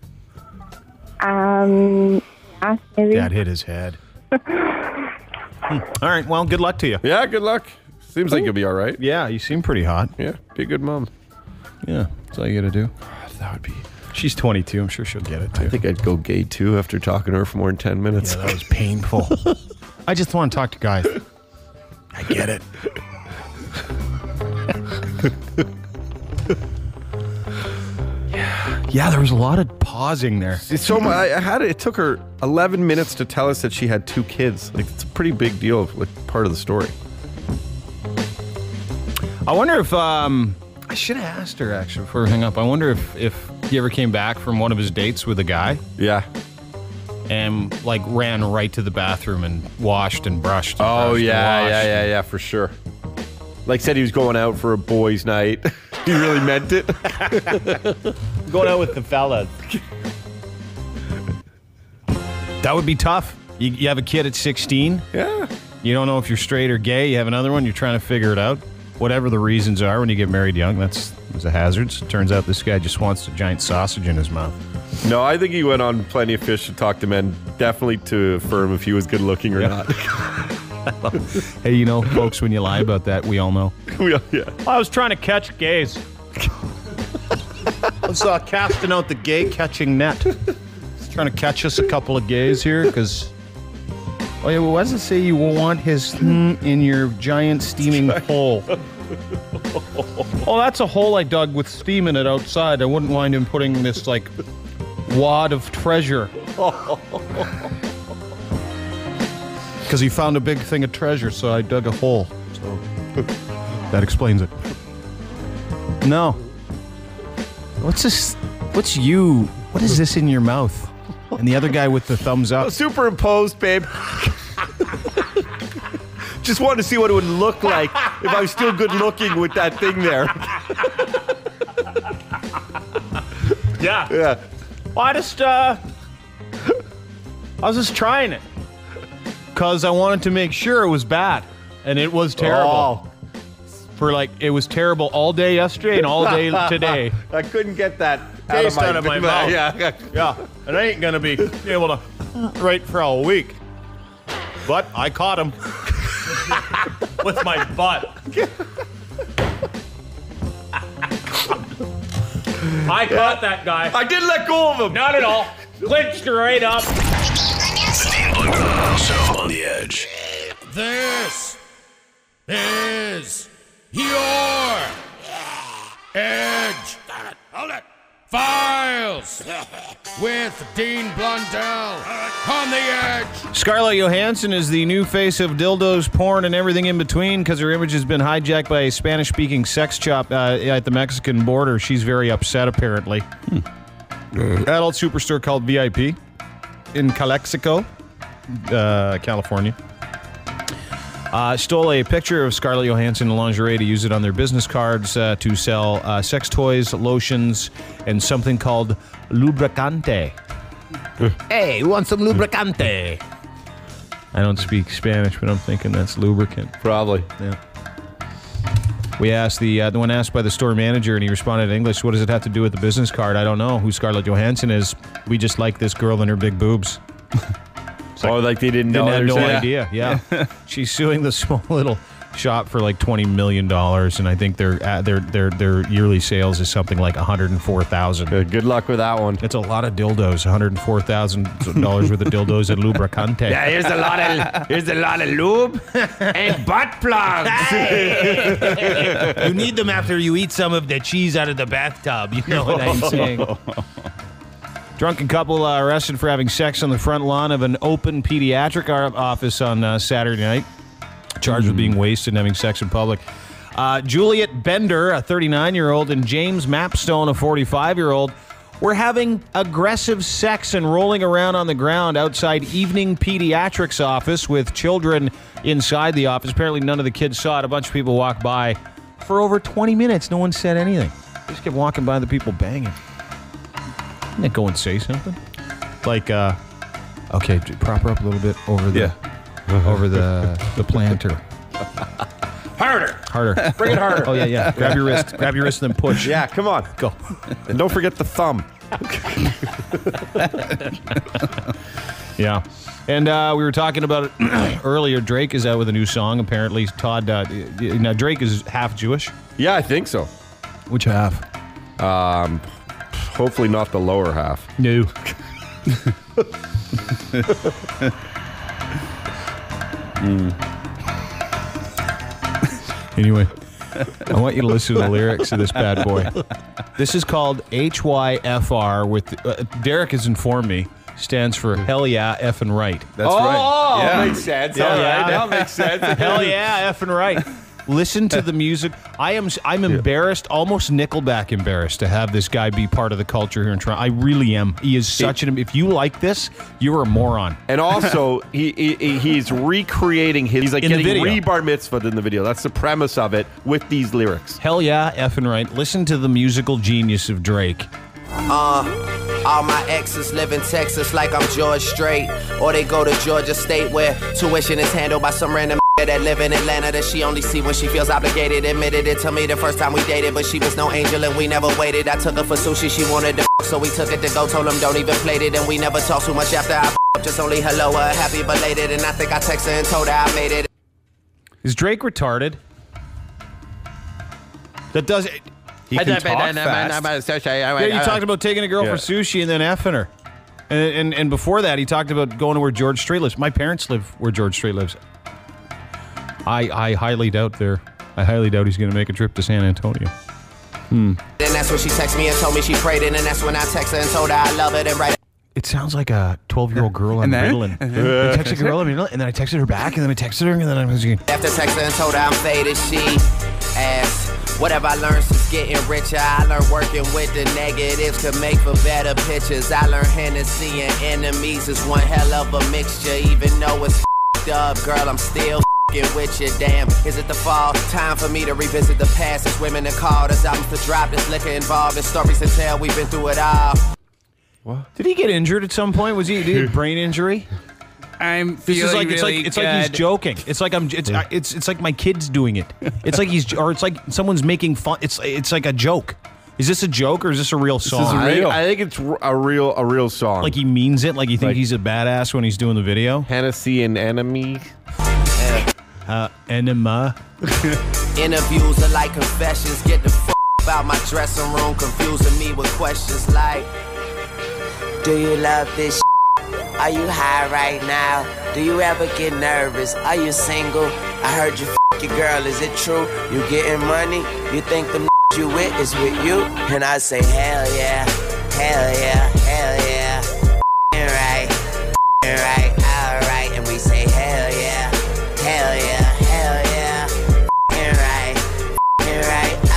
Um, yeah, maybe. Dad hit his head. Hmm. All right. Well, good luck to you. Yeah, good luck. Seems like you'll be all right. Yeah, you seem pretty hot. Yeah, be a good mom. Yeah, that's all you got to do. That would be. She's twenty-two. I'm sure she'll get it too. I think I'd go gay too after talking to her for more than ten minutes. Yeah, that was painful. I just want to talk to guys. I get it. yeah, yeah. There was a lot of pausing there. It's so much. I had it. It took her eleven minutes to tell us that she had two kids. Like it's a pretty big deal. Like part of the story. I wonder if um, I should have asked her, actually, before we hang up. I wonder if, if he ever came back from one of his dates with a guy. Yeah. And, like, ran right to the bathroom and washed and brushed. And oh, brushed yeah, and yeah, yeah, yeah, for sure. Like, said he was going out for a boys' night. He really meant it. Going out with the fellas. That would be tough. You, you have a kid at sixteen. Yeah. You don't know if you're straight or gay. You have another one. You're trying to figure it out. Whatever the reasons are when you get married young, that's, that's a hazard. Turns out this guy just wants a giant sausage in his mouth. No, I think he went on Plenty of Fish to talk to men, definitely to affirm if he was good looking or Yeah. not. Hey, you know, folks, when you lie about that, we all know. we all, yeah. I was trying to catch gays. I was uh, casting out the gay catching net. Just trying to catch us a couple of gays here, because... Oh, yeah, well, what does it say? You want his hmm in your giant steaming hole. Oh, that's a hole I dug with steam in it outside. I wouldn't mind him putting this, like, wad of treasure. Because he found a big thing of treasure, so I dug a hole. So that explains it. No. What's this? What's you? What is this in your mouth? And the other guy with the thumbs up. Superimposed, babe. Just wanted to see what it would look like if I was still good looking with that thing there. Yeah. Yeah. Well, I just, uh... I was just trying it. Because I wanted to make sure it was bad. And it was terrible. Oh. For like, it was terrible all day yesterday and all day today. I couldn't get that Taste out of my, out of my mouth. Yeah. Yeah. And I ain't going to be able to right for a week. But I caught him. With my butt. I caught that guy. I didn't let go of him. Not at all. Clinched right up. The Dean Blundell Show on the Edge. This is your Edge. Hold it. Files with Dean Blundell on the Edge. Scarlett Johansson is the new face of dildos, porn, and everything in between because her image has been hijacked by a Spanish-speaking sex shop uh, at the Mexican border. She's very upset, apparently. Hmm. Adult superstore called V I P in Calexico, uh, California. Uh, stole a picture of Scarlett Johansson in lingerie to use it on their business cards uh, to sell uh, sex toys, lotions, and something called lubricante. Hey, you want some lubricante? I don't speak Spanish, but I'm thinking that's lubricant. Probably. Yeah. We asked the uh, the one asked by the store manager, and he responded in English. What does it have to do with the business card? I don't know who Scarlett Johansson is. We just like this girl and her big boobs. Like, oh, like they didn't know. Didn't have no yeah. idea. Yeah, she's suing the small little shop for like twenty million dollars, and I think their uh, their their their yearly sales is something like one hundred and four thousand. Good, good luck with that one. It's a lot of dildos. One hundred and four thousand dollars worth of dildos and lubricante. Yeah, here's a lot of here's a lot of lube and butt plugs. You need them after you eat some of the cheese out of the bathtub. You know what I'm saying? Drunken couple uh, arrested for having sex on the front lawn of an open pediatric office on uh, Saturday night. Charged mm. with being wasted and having sex in public. Uh, Juliet Bender, a thirty-nine-year-old, and James Mapstone, a forty-five-year-old, were having aggressive sex and rolling around on the ground outside Evening Pediatrics office with children inside the office. Apparently none of the kids saw it. A bunch of people walked by for over twenty minutes. No one said anything. They just kept walking by the people banging. Didn't go and say something? Like, uh, okay, prop her up a little bit over the, yeah. over the the planter. Harder. Harder. Bring it harder. Oh, yeah, yeah. Grab your wrist. Grab your wrist and then push. Yeah, come on. Go. And don't forget the thumb. Yeah. And uh, we were talking about it earlier. Drake is out with a new song, apparently. Todd, uh, now Drake is half Jewish. Yeah, I think so. Which half? Um... Hopefully not the lower half. No. mm. Anyway, I want you to listen to the lyrics of this bad boy. This is called H Y F R. With uh, Derek has informed me. Stands for Hell Yeah, Effing Right. That's oh, right. Oh, yeah. makes sense. Yeah, All yeah. right, now makes sense. Hell yeah, effing right. Listen to the music. I am I'm embarrassed, almost Nickelback embarrassed, to have this guy be part of the culture here in Toronto. I really am. He is such an. If you like this, you're a moron. And also, he, he he's recreating his. He's like In the getting video. re-bar mitzvahed in the video. That's the premise of it with these lyrics. Hell yeah, effing right. Listen to the musical genius of Drake. Uh, all my exes live in Texas like I'm George Strait, or they go to Georgia State where tuition is handled by some random that live in Atlanta that she only see when she feels obligated. Admitted it to me the first time we dated, but she was no angel and we never waited. I took her for sushi, she wanted to f- so we took it to go. Told him don't even plate it, and we never talked too much after I f- up. Just only hello, uh, happy belated, and I think I texted her and told her I made it. Is Drake retarded? That does it. He can talk fast. Yeah, you talked about taking a girl Yeah. for sushi and then effing her. And, and and before that, he talked about going to where George Strait lives. My parents live where George Strait lives. I I highly doubt there. I highly doubt he's going to make a trip to San Antonio. Hmm. Then that's when she texted me and told me she prayed it, and that's when I texted her and told her I love it and right. It sounds like a twelve-year-old girl I'm And then- riddling. and then- I texted a girl I'm riddling, and then I texted her back, and then I texted her, and then I was going. After texting and told her I'm faded, she asked, whatever I learned since getting richer, I learned working with the negatives could make for better pictures. I learned Hennessy and enemies is one hell of a mixture, even though it's f***ed up, girl, I'm still f***ing with you. Damn, is it the fall? Time for me to revisit the past. There's women to call, there's albums to drop, there's liquor involved, there's stories to tell, we've been through it all. What? Did he get injured at some point? Was he, did he have brain injury? I'm This feeling is like it's really like it's like he's good. joking. It's like I'm it's it's it's like my kid's doing it. It's like he's or it's like someone's making fun. It's it's like a joke. Is this a joke or is this a real song? This is real. I think it's a real a real song. Like he means it. Like you think Like- he's a badass when he's doing the video. Hennessy and enemy. Uh, enema. Interviews are like confessions. Get the f out my dressing room, confusing me with questions like, do you love this shit? Are you high right now? Do you ever get nervous? Are you single? I heard you f your girl, is it true? You getting money? You think the you with is with you? And I say, hell yeah, hell yeah, hell yeah. F***ing right, f***ing right, alright. And we say, hell yeah, hell yeah, hell yeah. F***ing right, f***ing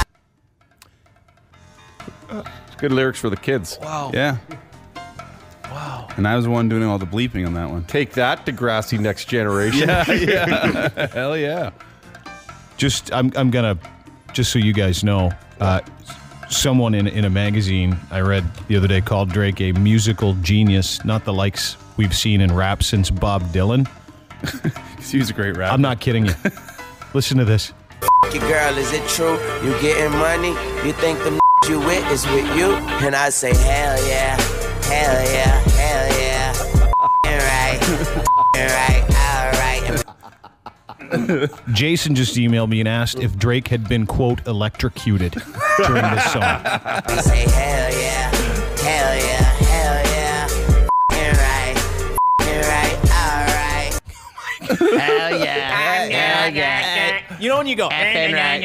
right. It's good lyrics for the kids. Wow. Yeah. Wow. And I was the one doing all the bleeping on that one. Take that, Degrassi Next Generation. Yeah, yeah. Hell yeah. Just I'm I'm gonna just so you guys know, uh, someone in in a magazine I read the other day called Drake a musical genius, not the likes we've seen in rap since Bob Dylan. He was a great rapper. I'm not kidding you. Listen to this. F your girl, is it true? You getting money? You think the you with is with you? And I say, hell yeah, hell yeah, hell yeah. F***ing right, f***ing right, alright. Jason just emailed me and asked if Drake had been, quote, electrocuted during this song. We say, hell yeah, hell yeah, hell yeah. F***ing right, f***ing right, alright. Hell yeah. Hell yeah. You know when you go, Effing right.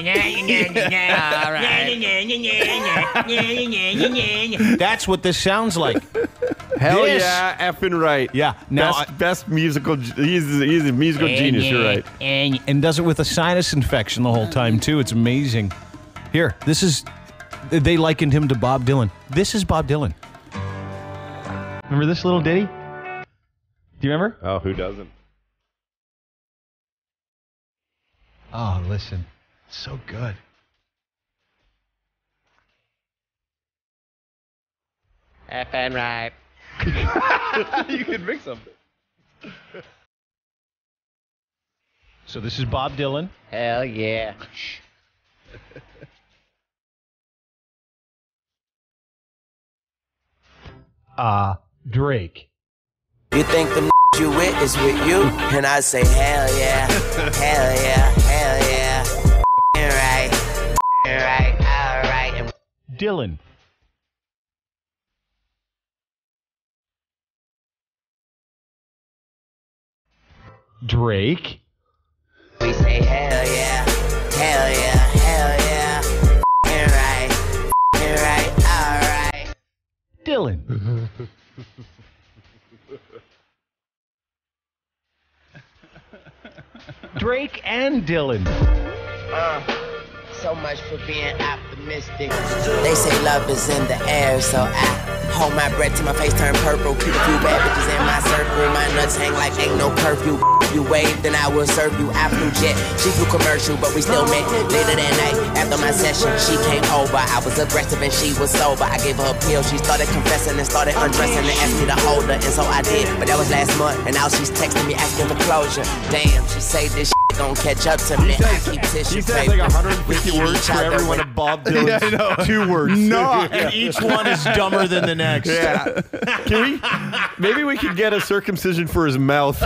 that's what this sounds like. Hell This- yeah, effing right. Yeah. Now best, I- best musical. He's he's a musical genius. You're right. And, and does it with a sinus infection the whole time, too. It's amazing. Here, this is... They likened him to Bob Dylan. This is Bob Dylan. Remember this little ditty? Do you remember? Oh, who doesn't? Oh, listen. So good. Effing right. You could mix them. So this is Bob Dylan. Hell yeah. Uh, Drake. You think the you with is with you? And I say, hell yeah, hell yeah, hell yeah. F***ing right, f***ing right, alright. And Dylan. Drake. we say, hell yeah, hell yeah, hell yeah. F***ing right, f***ing right, alright. Dylan. Drake and Dylan. Uh, so much for being optimistic. They say love is in the air, so I hold my breath till my face turn purple. Keep a few bad bitches in my circle. My nuts hang like ain't no curfew. You wave, then I will serve you. I flew jet, she flew commercial, but we still met. Later that night, after my session, she came over. I was aggressive and she was sober. I gave her a pill, she started confessing and started undressing and asked me to hold her, and so I did. But that was last month, and now she's texting me asking for closure. Damn, she say this shit gon' catch up to me. I keep tissue He says paper. like one hundred fifty words for every one of Bob Dylan's Yeah, I know. two words. No, and each one is dumber than the next. Yeah. Can we? Maybe we could get a circumcision for his mouth.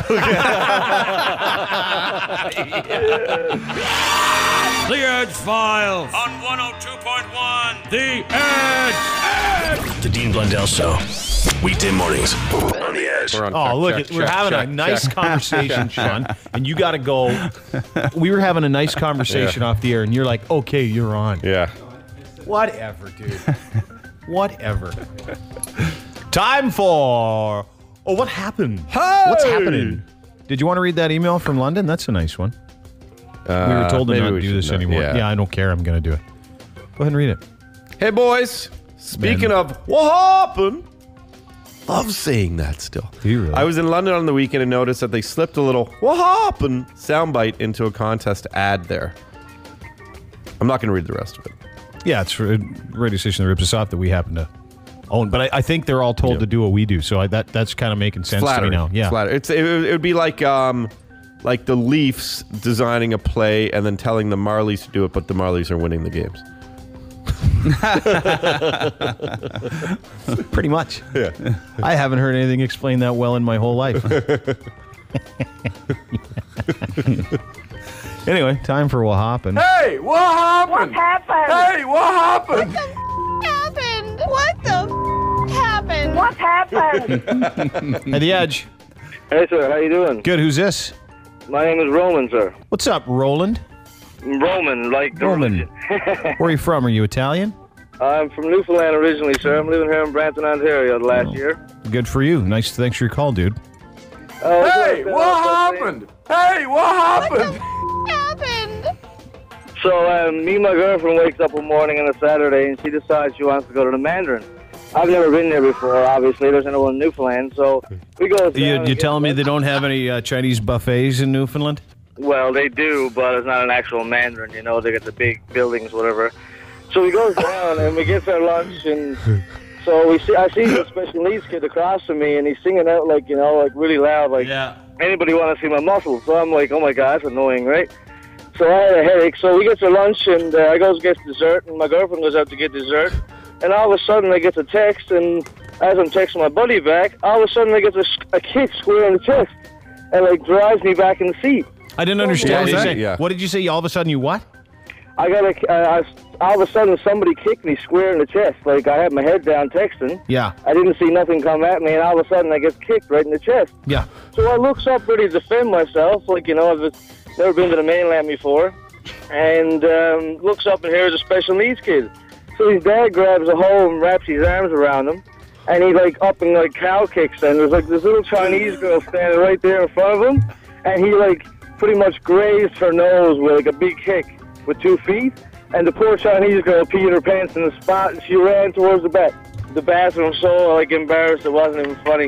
The Edge Files on one oh two point one. The Edge. The Dean Blundell Show. Weekday mornings on the Edge. Oh, look, check, it, we're check, having check, a nice check. conversation, Sean, and you got to go. We were having a nice conversation Yeah. off the air, and you're like, okay, you're on. Yeah. Whatever, dude. Whatever. Time for. Oh, what happened? Hey! What's happening? Did you want to read that email from London? That's a nice one. Uh, we were told to maybe not we do should this not- anymore. yeah. Yeah. I don't care. I'm going to do it. Go ahead and read it. Hey, boys. Speaking Ben. of what happened, love saying that still. Do you really? I was in London on the weekend and noticed that they slipped a little what happened soundbite into a contest ad there. I'm not going to read the rest of it. Yeah, it's a radio station that rips us off that we happen to own. But I, I think they're all told Yeah. to do what we do. So I, that that's kind of making sense to me Flattery. now. Yeah. Flattery. It's, it, would- it would be like um, like the Leafs designing a play and then telling the Marlies to do it, but the Marlies are winning the games. Pretty much. Yeah. I haven't heard anything explained that well in my whole life. Anyway, time for what happened. Hey, what happened? What happened? Hey, what happened? Happened? What the happened? What happened? At the Edge. Hey, sir, how you doing? Good. Who's this? My name is Roman, sir. What's up, Roland? Roman, like the Roman. Where are you from? Are you Italian? I'm from Newfoundland originally, sir. I'm living here in Brampton, Ontario the last year. Good for you. Nice. Thanks for your call, dude. Uh, Hey, what happened? Hey, what happened? Happened? So, um, me and my girlfriend wakes up one morning on a Saturday, and she decides she wants to go to the Mandarin. I've never been there before, obviously. There's no one in Newfoundland, so we go down You, and you get- telling me they don't have any uh, Chinese buffets in Newfoundland? Well, they do, but it's not an actual Mandarin, you know. They get the big buildings, whatever. So we go down, and we get our lunch, and so we see. I see the special needs kid across from me, and he's singing out, like, you know, like really loud, like, Yeah. anybody want to see my muscles? So I'm like, oh, my God, that's annoying, right? So I had a headache. So we get to lunch, and uh, I go to get dessert, and my girlfriend goes out to get dessert. And all of a sudden, I get a text, and as I'm texting my buddy back, all of a sudden, I get a, a kick square in the chest, and, like, drives me back in the seat. I didn't understand. Yeah, what, you that- said. yeah. What did you say? All of a sudden, you what? I got a, uh, I, all of a sudden, somebody kicked me square in the chest. Like, I had my head down texting. Yeah. I didn't see nothing come at me, and all of a sudden, I get kicked right in the chest. Yeah. So I looks up ready to defend myself, like, you know, I've never been to the mainland before, and um, looks up and here's a special needs kid. So his dad grabs a hole and wraps his arms around him, and he, like, up and, like, cow kicks, and there's, like, this little Chinese girl standing right there in front of him, and he, like, pretty much grazed her nose with, like, a big kick with two feet, and the poor Chinese girl peed her pants in the spot, and she ran towards the back. The bathroom, so, like, embarrassed, it wasn't even funny.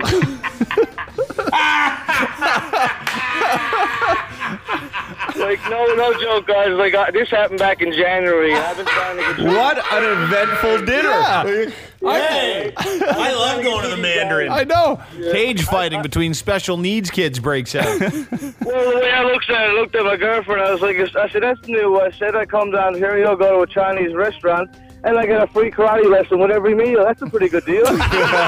Like, no, no joke, guys. Like, I, this happened back in January. and I've been trying to get. What an eventful dinner. Yeah. Hey, I love going to the Mandarin. I know. Cage fighting between special needs kids breaks out. Well, the way I looked at it, I looked at my girlfriend. I was like, I said, that's new. I said, I come down here, you'll go to a Chinese restaurant, and I get a free karate lesson with every meal. That's a pretty good deal. All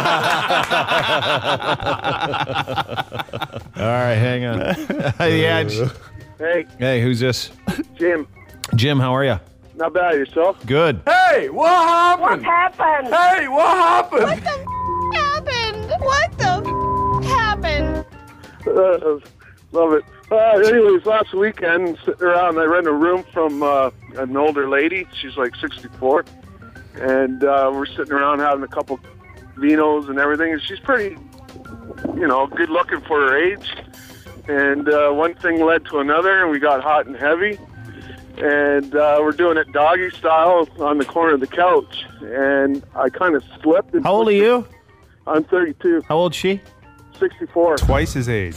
right, hang on. The Edge. Hey, Hey, who's this? Jim. Jim, how are you? Not bad, yourself? Good. Hey, what happened? What happened? Hey, what happened? What the happened? What the happened? Uh, love it. Uh, anyways, last weekend, sitting around, I rented a room from uh, an older lady. She's like sixty-four. And uh, we're sitting around having a couple vinos and everything. And she's pretty, you know, good looking for her age. And uh, one thing led to another, and we got hot and heavy. and uh, we're doing it doggy style on the corner of the couch, and I kind of slipped. And How old are you? I'm thirty-two. How old is she? sixty-four. Twice his age.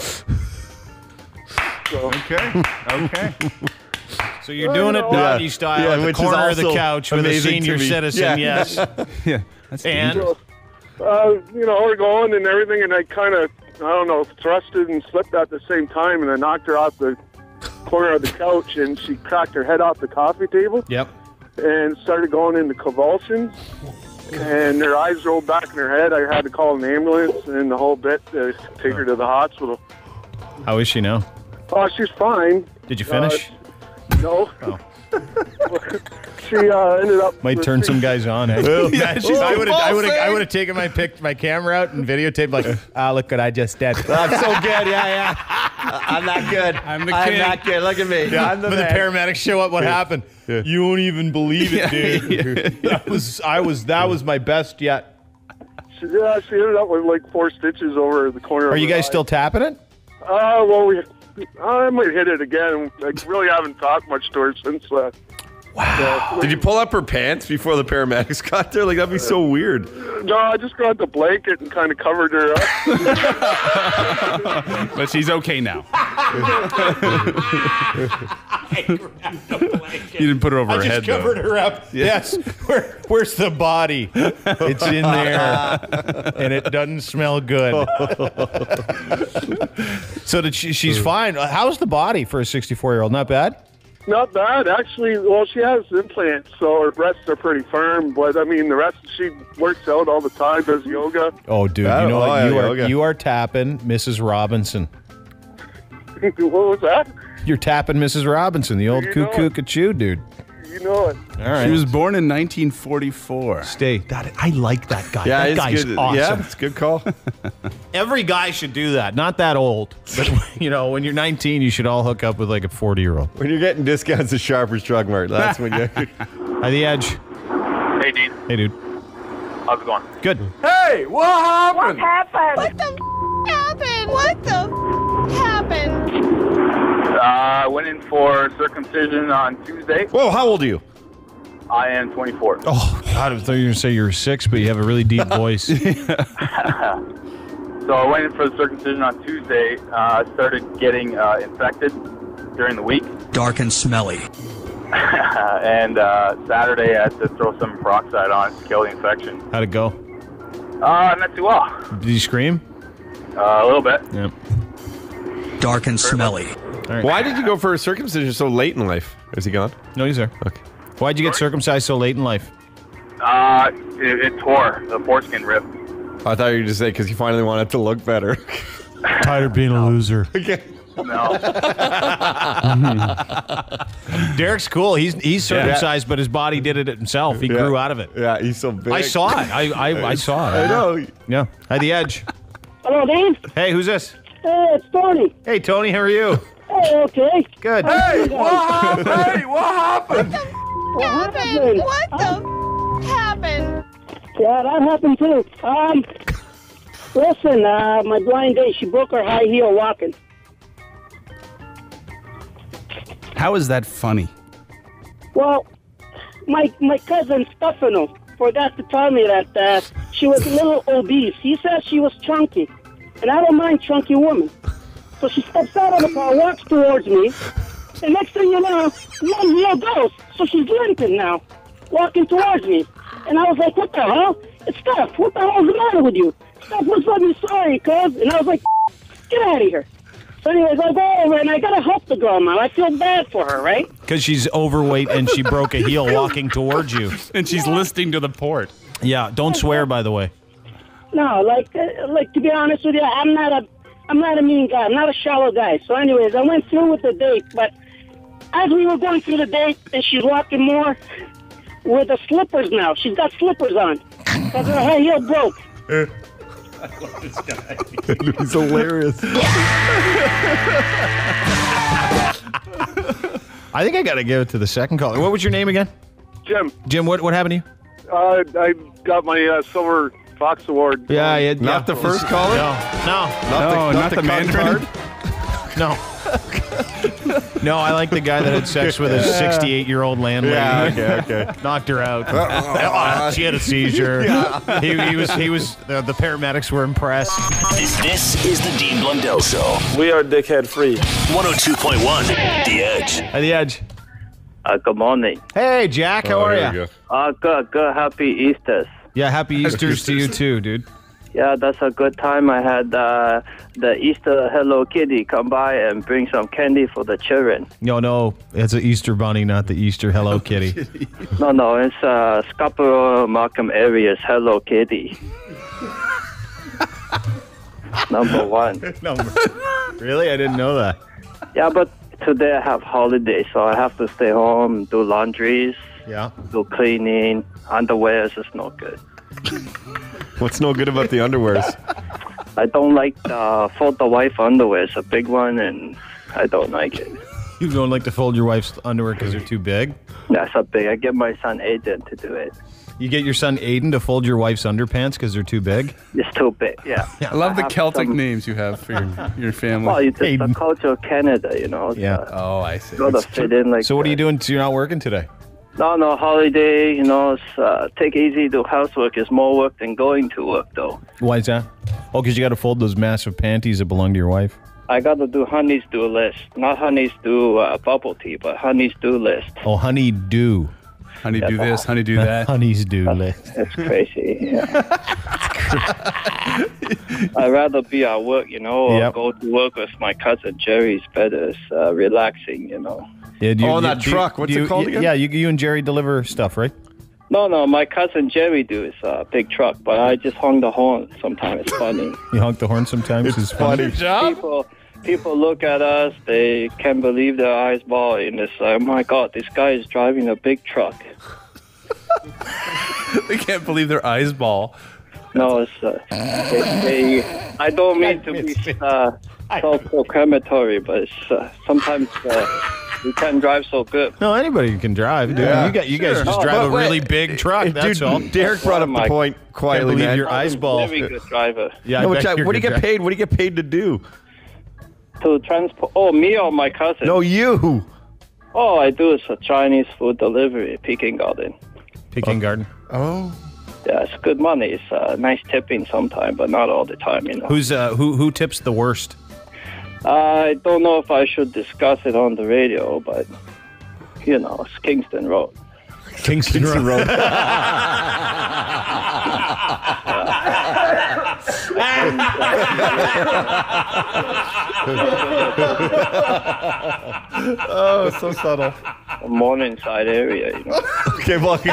So. Okay. Okay. So you're doing it doggy Yeah. style Yeah, at the which is corner of the also couch with a amazing to senior me. citizen, Yeah. yes. Yeah. That's And So, uh, you know, we're going and everything, and I kind of, I don't know, thrusted and slipped at the same time, and I knocked her off the corner of the couch, and she cracked her head off the coffee table. Yep. And started going into convulsions, and her eyes rolled back in her head. I had to call an ambulance and the whole bit to take her to the hospital. How is she now? Oh, she's fine. Did you finish? Uh, no. Oh. She uh, ended up... Might turn some guys on. Eh? Well, Imagine, oh, I would have, I would have, ball I would have taken my pic, my camera out and videotaped like, ah, look what I just did. I'm so good. Yeah, yeah. I'm not good. I'm the I'm king. not good. Look at me. Yeah, I'm the when the man. paramedics show up, what Yeah. happened? Yeah. You won't even believe it, dude. that was, I was, that was my best yet. She, yeah, she ended up with like four stitches over the corner. Are of you her guys eye. still tapping it? Uh, well, we, I might hit it again. I really haven't talked much to her since. Uh, wow. Did you pull up her pants before the paramedics got there? Like, that'd be so weird. No, I just grabbed the blanket and kind of covered her up. But she's okay now. You didn't put it over I her just head, covered though. her up. Yes. Where, where's the body? It's in there, and it doesn't smell good. So did she, she's fine. How's the body for a sixty-four-year-old? Not bad? Not bad, actually. Well, she has implants, so her breasts are pretty firm. But I mean, the rest, she works out all the time, does yoga. Oh, dude, Oh, you know oh, what? yeah, You are yoga. you are tapping Missus Robinson. What was that? You're tapping Missus Robinson, the old You know cuckoo it. cachoo, dude. You know it. All right. She was born in nineteen forty-four. Stay. That I like that guy. Yeah, that it's guy's good. awesome. Yeah, it's a good call. Every guy should do that. Not that old, but you know, when you're nineteen, you should all hook up with like a forty-year-old. When you're getting discounts at Sharper's Drug Mart, that's when you. At the edge. Hey, Dean. Hey, dude. How's it going? Good. Hey, what happened? happened? What the f- happened? What the f- happened? Uh, I went in for circumcision on Tuesday. Whoa, how old are you? I am twenty-four. Oh, God, I thought you were going to say you were six, but you have a really deep voice. So I went in for the circumcision on Tuesday. I uh, started getting uh, infected during the week. Dark and smelly. and uh, Saturday I had to throw some peroxide on to kill the infection. How'd it go? Uh, not too well. Did you scream? Uh, a little bit. Yeah. Dark and smelly. Right. Why did you go for a circumcision so late in life? Is he gone? No, he's there. Okay. Why'd you get circumcised so late in life? Uh, it, it tore. The foreskin ripped. I thought you were just saying because you finally wanted to look better. Tired of being a loser. Okay. No. Derek's cool. He's he's circumcised, Yeah. but his body did it himself. He Yeah. grew out of it. Yeah, he's so big. I saw it. I I, I saw it. I know. Yeah. At the edge. Hello, Dean. Hey, who's this? Hey, it's Tony. Hey, Tony. How are you? Hey, okay. Good. Hey, what happened? Hey, what happened? What happened? What the f- happened? Yeah, that happened too. Um, listen, uh, my blind date, she broke her high heel walking. How is that funny? Well, my my cousin Stefano forgot to tell me that uh, she was a little obese. He says she was chunky, and I don't mind chunky women. So she steps out of the car, walks towards me, and next thing you know, one heel goes. So she's limping now, walking towards me. And I was like, what the hell? It's Steph. What the hell's the matter with you? Steph was like, me sorry, cuz. And I was like, get out of here. So anyways, I go over and I gotta help the girl now. I feel bad for her, right? Because she's overweight and she broke a heel walking towards you. And she's listening to the port. Yeah, don't swear, by the way. No, like, uh, like to be honest with you, I'm not a, I'm not a mean guy. I'm not a shallow guy. So anyways, I went through with the date, but as we were going through the date, and she's walking more with the slippers now. She's got slippers on because her high heel broke. I love this guy. He's hilarious. I think I got to give it to the second caller. What was your name again? Jim. Jim, what what happened to you? Uh, I got my uh, Silver Fox Award. Yeah, yeah. Not the first caller? No, no. Not No, the, not the the cotton Mandarin? card? No. No, I like the guy that had sex with a sixty-eight-year-old landlady. Yeah, okay, okay. Knocked her out. Oh, she had a seizure. Yeah. He, he was. He was. The, the paramedics were impressed. This, this is the Dean Blundell Show. We are dickhead free. one oh two point one, The Edge. At The Edge. Uh, good morning. Hey, Jack. How Oh, are there you? you Uh, good, good. Happy Easters. Yeah, happy Easters to you too, dude. Yeah, that's a good time. I had uh, the Easter Hello Kitty come by and bring some candy for the children. No, no, it's an Easter bunny, not the Easter Hello Kitty. No, no, it's uh, Scarborough Markham area's Hello Kitty. Number one. Number. Really? I didn't know that. Yeah, but today I have holiday, so I have to stay home, do laundries, yeah, do cleaning. Underwears is no good. What's no good about the underwears? I don't like the fold the wife underwear. It's a big one, and I don't like it. You don't like to fold your wife's underwear because they're too big? That's a big. I get my son Aiden to do it. You get your son Aiden to fold your wife's underpants because they're too big? It's too big, yeah. I love the have Celtic some- names you have for your, your family. Well, it's just the culture of Canada, you know. Yeah. Oh, I see. Gotta fit in like So what are you doing? So you're not working today? No, no, holiday, you know, it's, uh, take it easy, do housework is more work than going to work, though. Why is that? Oh, because you got to fold those massive panties that belong to your wife. I got to do honey's do list. Not honey's do uh, bubble tea, but honey's do list. Oh, honey do. Honey do this, honey do that. Honey's do list. That's crazy, yeah. I'd rather be at work, you know, or Yep. go to work with my cousin Jerry. It's better. It's uh, relaxing, you know. Yeah, do Oh, on do that do truck. What's do it called you- again? Yeah, you, you and Jerry deliver stuff, right? No, no, my cousin Jerry do is a big truck, but I just hung the horn. Sometimes it's funny. You honk the horn sometimes. It's, funny. People, people look at us. They can't believe their eyes ball, and it's like, oh my God, this guy is driving a big truck. They can't believe their eyes ball. No, it's uh, they, they, I don't mean to be uh, self-proclamatory, but it's, uh, sometimes uh, we can't drive so good. No, anybody can drive, dude. Yeah, you got you guys sure. just Oh, drive but a wait, really big truck. Dude, That's all. Derek brought up the point quietly, Can't believe man. your eyes ball. Very good driver. Yeah, I No, bet Jack, you're what do you good get driver. paid? What do you get paid to do? To transport. Oh, me or my cousin? No, you. Oh, I do is a Chinese food delivery, Peking Garden. Peking Garden. Oh. Yeah, it's good money. It's uh, nice tipping sometimes, but not all the time, you know. Who's uh who who tips the worst? I don't know if I should discuss it on the radio, but, you know, it's Kingston Road. Kingston, Road. Oh, so subtle. Morningside area, you know. Okay, well, He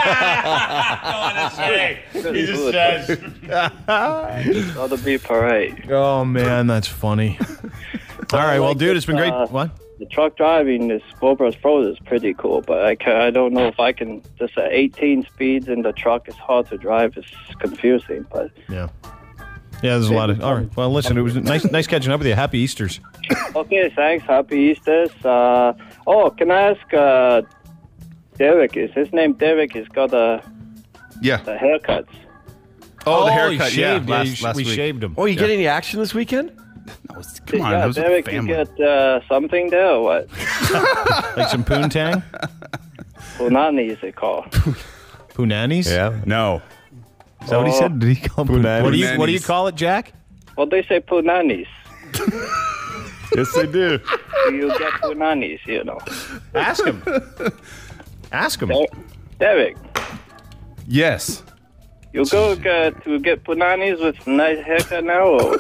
just says. Gotta be parade. Oh man, that's funny. All right, well, dude, it's been great. Uh, What? The truck driving, this Bobras Pro is pretty cool, but I can, I don't know if I can. Just at eighteen speeds in the truck is hard to drive. It's confusing, but Yeah. Yeah, there's a lot of. All right. Well, listen, it was nice, nice catching up with you. Happy Easters. okay. Thanks. Happy Easter. Uh, oh, can I ask? Uh, Derek, is his name Derek? He's got a Yeah. the haircuts. Oh, the he haircut. shaved. Yeah, last, you sh- last we week. shaved him. Oh, you Yeah. get any action this weekend? No, it's- come on, yeah, that was a Derek, you family. get uh, something there or what? Like some poontang? Punani is it called? Poonanis? Yeah. No. Is that what he said? Did he call them Poonanis. What do you What do you Poonanis. call it, Jack? Well, they say punanis. Yes, they do. Do you get punanis, you know? Ask him. Ask him. Der- Derek, Yes. you go get, to get punanis with a nice haircut now? Or?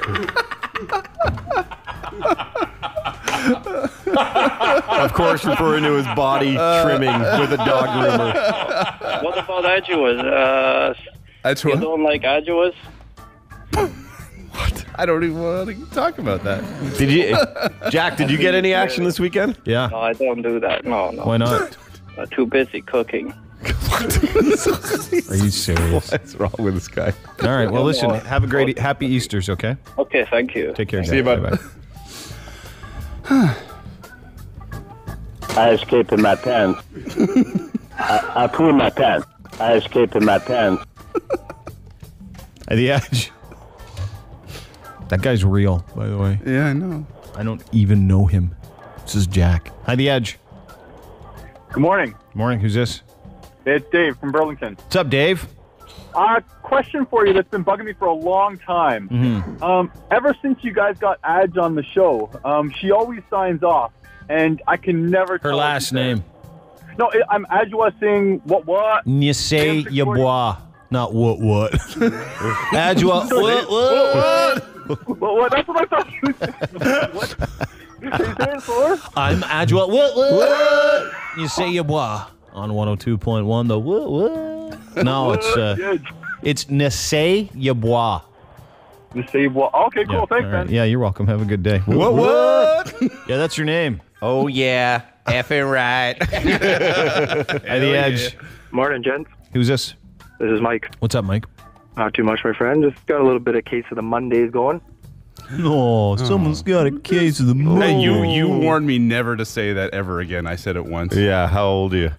Of course, referring to his body trimming with a dog groomer. What about Ajuas? Uh, That's you what. don't like Ajuas? I don't even want to talk about that. Did you, Jack? Did you get any action this weekend? Yeah. No, I don't do that. No, no. Why not? I'm too busy cooking. Are you serious? What's wrong with this guy? All right. Well, listen. Have a great, happy Easters. Okay. Okay, thank you. Take care. See you, guys. bud. Bye-bye. I escaped in my pants. I, I pooed my pants. I escaped in my pants. At the Edge. That guy's real, by the way. Yeah, I know. I don't even know him. This is Jack. Hi, The Edge. Good morning. Morning. Who's this? It's Dave from Burlington. What's up, Dave? Uh, question for you that's been bugging me for a long time. Mm-hmm. Um, ever since you guys got Adge on the show, um, she always signs off, and I can never Her tell last name. No, it, I'm Adjua saying what what? Nyase Yabois. Not what what. Adjua. What what? What what? That's what I thought you said. What? Can you say it for? I'm Adjua. What what? Nyase Yabois on one oh two point one. The what what? No, it's uh, it's Nyase Yabois. Nyase Yabois. Okay, cool. Yeah, Thanks, all man. right. Yeah, you're welcome. Have a good day. What what? Yeah, that's your name. Oh, yeah. Effing right. At The Edge. Morning, gents. Who's this? This is Mike. What's up, Mike? Not too much, my friend. Just got a little bit of case of the Mondays going. Oh, someone's got a case of the moon. Hey, you you warned me never to say that ever again. I said it once. Yeah, how old are you?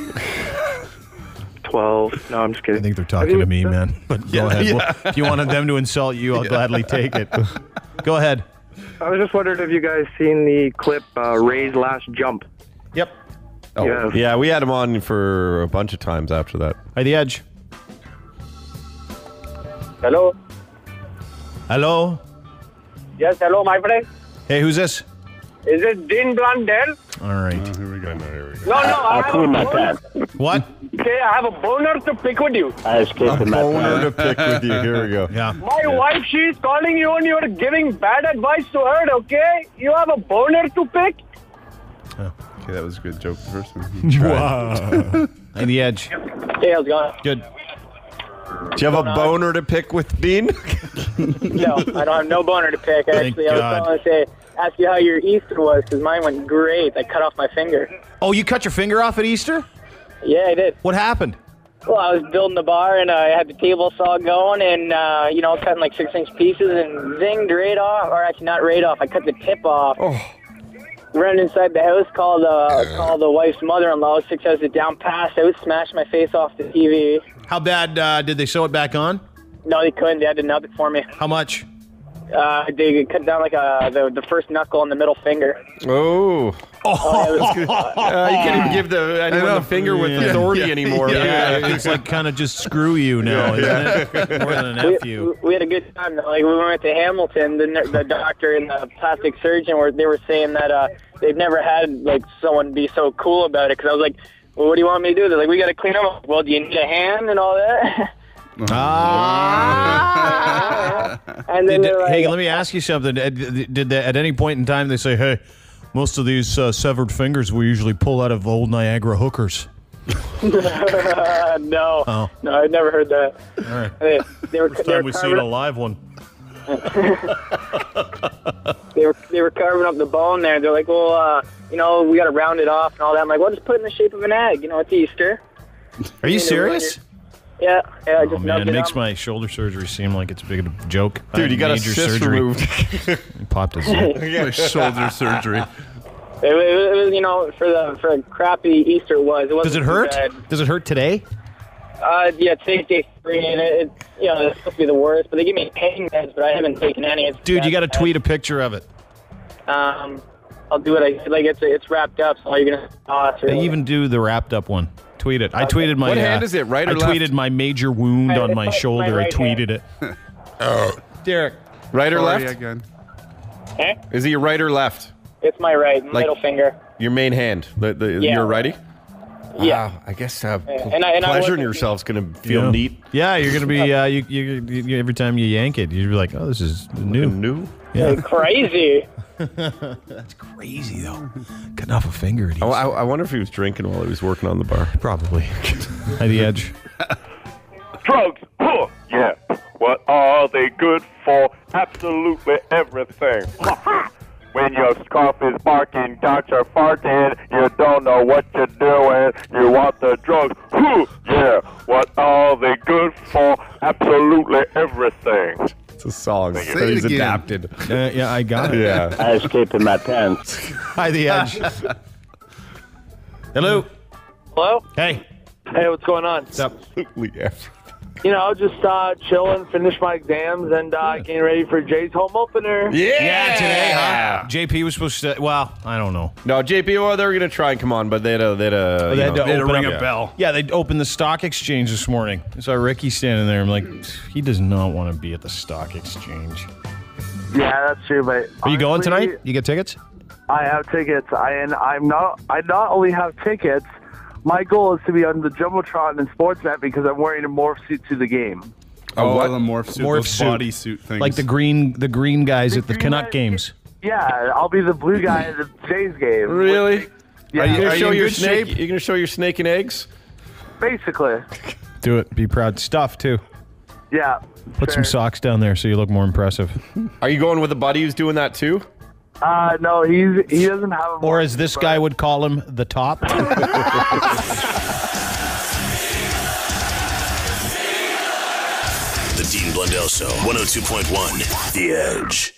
twelve. No, I'm just kidding. I think they're talking to me, man. But Yeah, go ahead. yeah. Well, if you wanted them to insult you, I'll Yeah. gladly take it. Go ahead. I was just wondering if you guys seen the clip uh, Ray's last jump. Yep. Oh, Yeah. yeah, we had him on for a bunch of times after that. Hi, The Edge. Hello. Hello. Yes, hello, my friend. Hey, who's this? Is it Dean Blundell? All right. here we go. No, here we go. No, no, I I have pooed a my boner. pants. What? Okay, I have a boner to pick with you. I escaped in my Boner to pants. pick with you. Here we go. Yeah. My wife, she's calling you and you're giving bad advice to her, okay? You have a boner to pick? Okay, that was a good joke. The first one. Wow. Hi, The Edge. Hey, how's it going? Good. Do you have a boner to pick with Dean? No, I don't have no boner to pick. Thank Actually, I was God. calling to say, ask you how your Easter was, because mine went great. I cut off my finger. Oh, you cut your finger off at Easter? Yeah, I did. What happened? Well, I was building the bar, and uh, I had the table saw going, and, uh, you know, cutting like six-inch pieces, and zinged right off. Or actually, not right off. I cut the tip off. Oh. Ran inside the house, called, uh, called the wife's mother-in-law, six houses down, passed out, smashed my face off the T V. How bad uh, did they sew it back on? No, they couldn't. They had to nub it for me. How much? Uh, they cut down like uh, the, the first knuckle on the middle finger. Oh. Oh, yeah, it was- Uh, you can't even give the anyone the finger with Yeah. authority Yeah. anymore. Yeah, it's like kind of just screw you now, isn't it? More than an F we, you. we had a good time. Like we went to Hamilton. The, the doctor and the plastic surgeon were they were saying that uh, they've never had like someone be so cool about it. Because I was like, well, what do you want me to do? They're like, we got to clean up. Well, do you need a hand and all that? Ah. And then Did- they're like, hey, let me ask you something. Did did they, at any point in time they say, hey, most of these uh, severed fingers we usually pull out of old Niagara hookers? no, Oh. no, I'd never heard that. All right. They, they were, First they were time we've seen carving a live one. they were they were carving up the bone there. They're like, well, uh, you know, we got to round it off and all that. I'm like, well, just put it in the shape of an egg. You know, it's Easter. Are you And they were serious? Yeah, yeah. I just Oh, man, nubbed it it makes up. my shoulder surgery seem like it's a big a joke. I Dude, had you got a major cyst surgery. removed. He popped his My shoulder surgery. It, was- it was, you know, for the for a crappy Easter it was. It wasn't Does it too hurt? bad. Does it hurt today? Uh, yeah, today's day three, and it, it, you know, it's supposed to be the worst. But they give me pain meds, but I haven't taken any. It's Dude, you got to bad. tweet a picture of it. Um, I'll do it. I, like it's it's wrapped up, so all you're gonna toss. Or They even do the wrapped up one. Tweet it. I tweeted my. What hand uh, is it, right or I left? tweeted my major wound Uh, on it's my my- shoulder. my I right tweeted it. Oh, Derek. right or Sorry left? again. Eh? Is it your right or left? It's my right Like- middle finger. Your main hand. The, the, Yeah. Your righty? Yeah. Wow, I guess uh, And I- and I pleasuring wasn't- yourself's going to feel Yeah. neat. Yeah, you're gonna be. Uh, you, you, you, every time you yank it, you'll be like, "Oh, this is new." New? Yeah. Crazy. That's crazy though. Cutting off a finger. I, I, I wonder if he was drinking while he was working on the bar. Probably. At the edge. Drugs. Huh. Yeah. What are they good for? Absolutely everything. When your scarf is barking, got your farting, you don't know what you're doing, you want the drugs. Huh. Yeah. What are they good for? Absolutely everything. It's a song that Say it he's again. adapted. Uh, yeah, I got it. Yeah. I escaped in my pants. Hi, the edge. Hello. Hello? Hey. Hey, what's going on? What's up? Absolutely everything. you know, just uh, chilling, finish my exams, and uh, getting ready for Jay's home opener. Yeah, today, huh? J P was supposed to. Well, I don't know. No, J P. Well, they were gonna try and come on, but they had a they had a, Oh, you they had know, to open ring up- a bell. Yeah, they opened the stock exchange this morning. I saw Ricky standing there. I'm like, he does not want to be at the stock exchange. Yeah, that's true. But Are you going honestly, tonight? You get tickets? I have tickets, I, and I'm not. I not only have tickets. My goal is to be on the Jumbotron and Sportsnet because I'm wearing a morph suit to the game. Oh, what? the morph suit, Morph those suit. bodysuit things. Like the green, the green guys at the Canuck games. Yeah, I'll be the blue guy at the Jays game. Really? Yeah. Are you gonna Are you show in your good snake? shape? You're gonna show your snake and eggs? Basically. Do it. Be proud. Stuff too. Yeah. Put some socks down there so you look more impressive. Are you going with a buddy who's doing that too? Uh, no, he's he doesn't have a. Or as this guy would call him, the top. The Dean Blundell Show, one oh two point one, The Edge.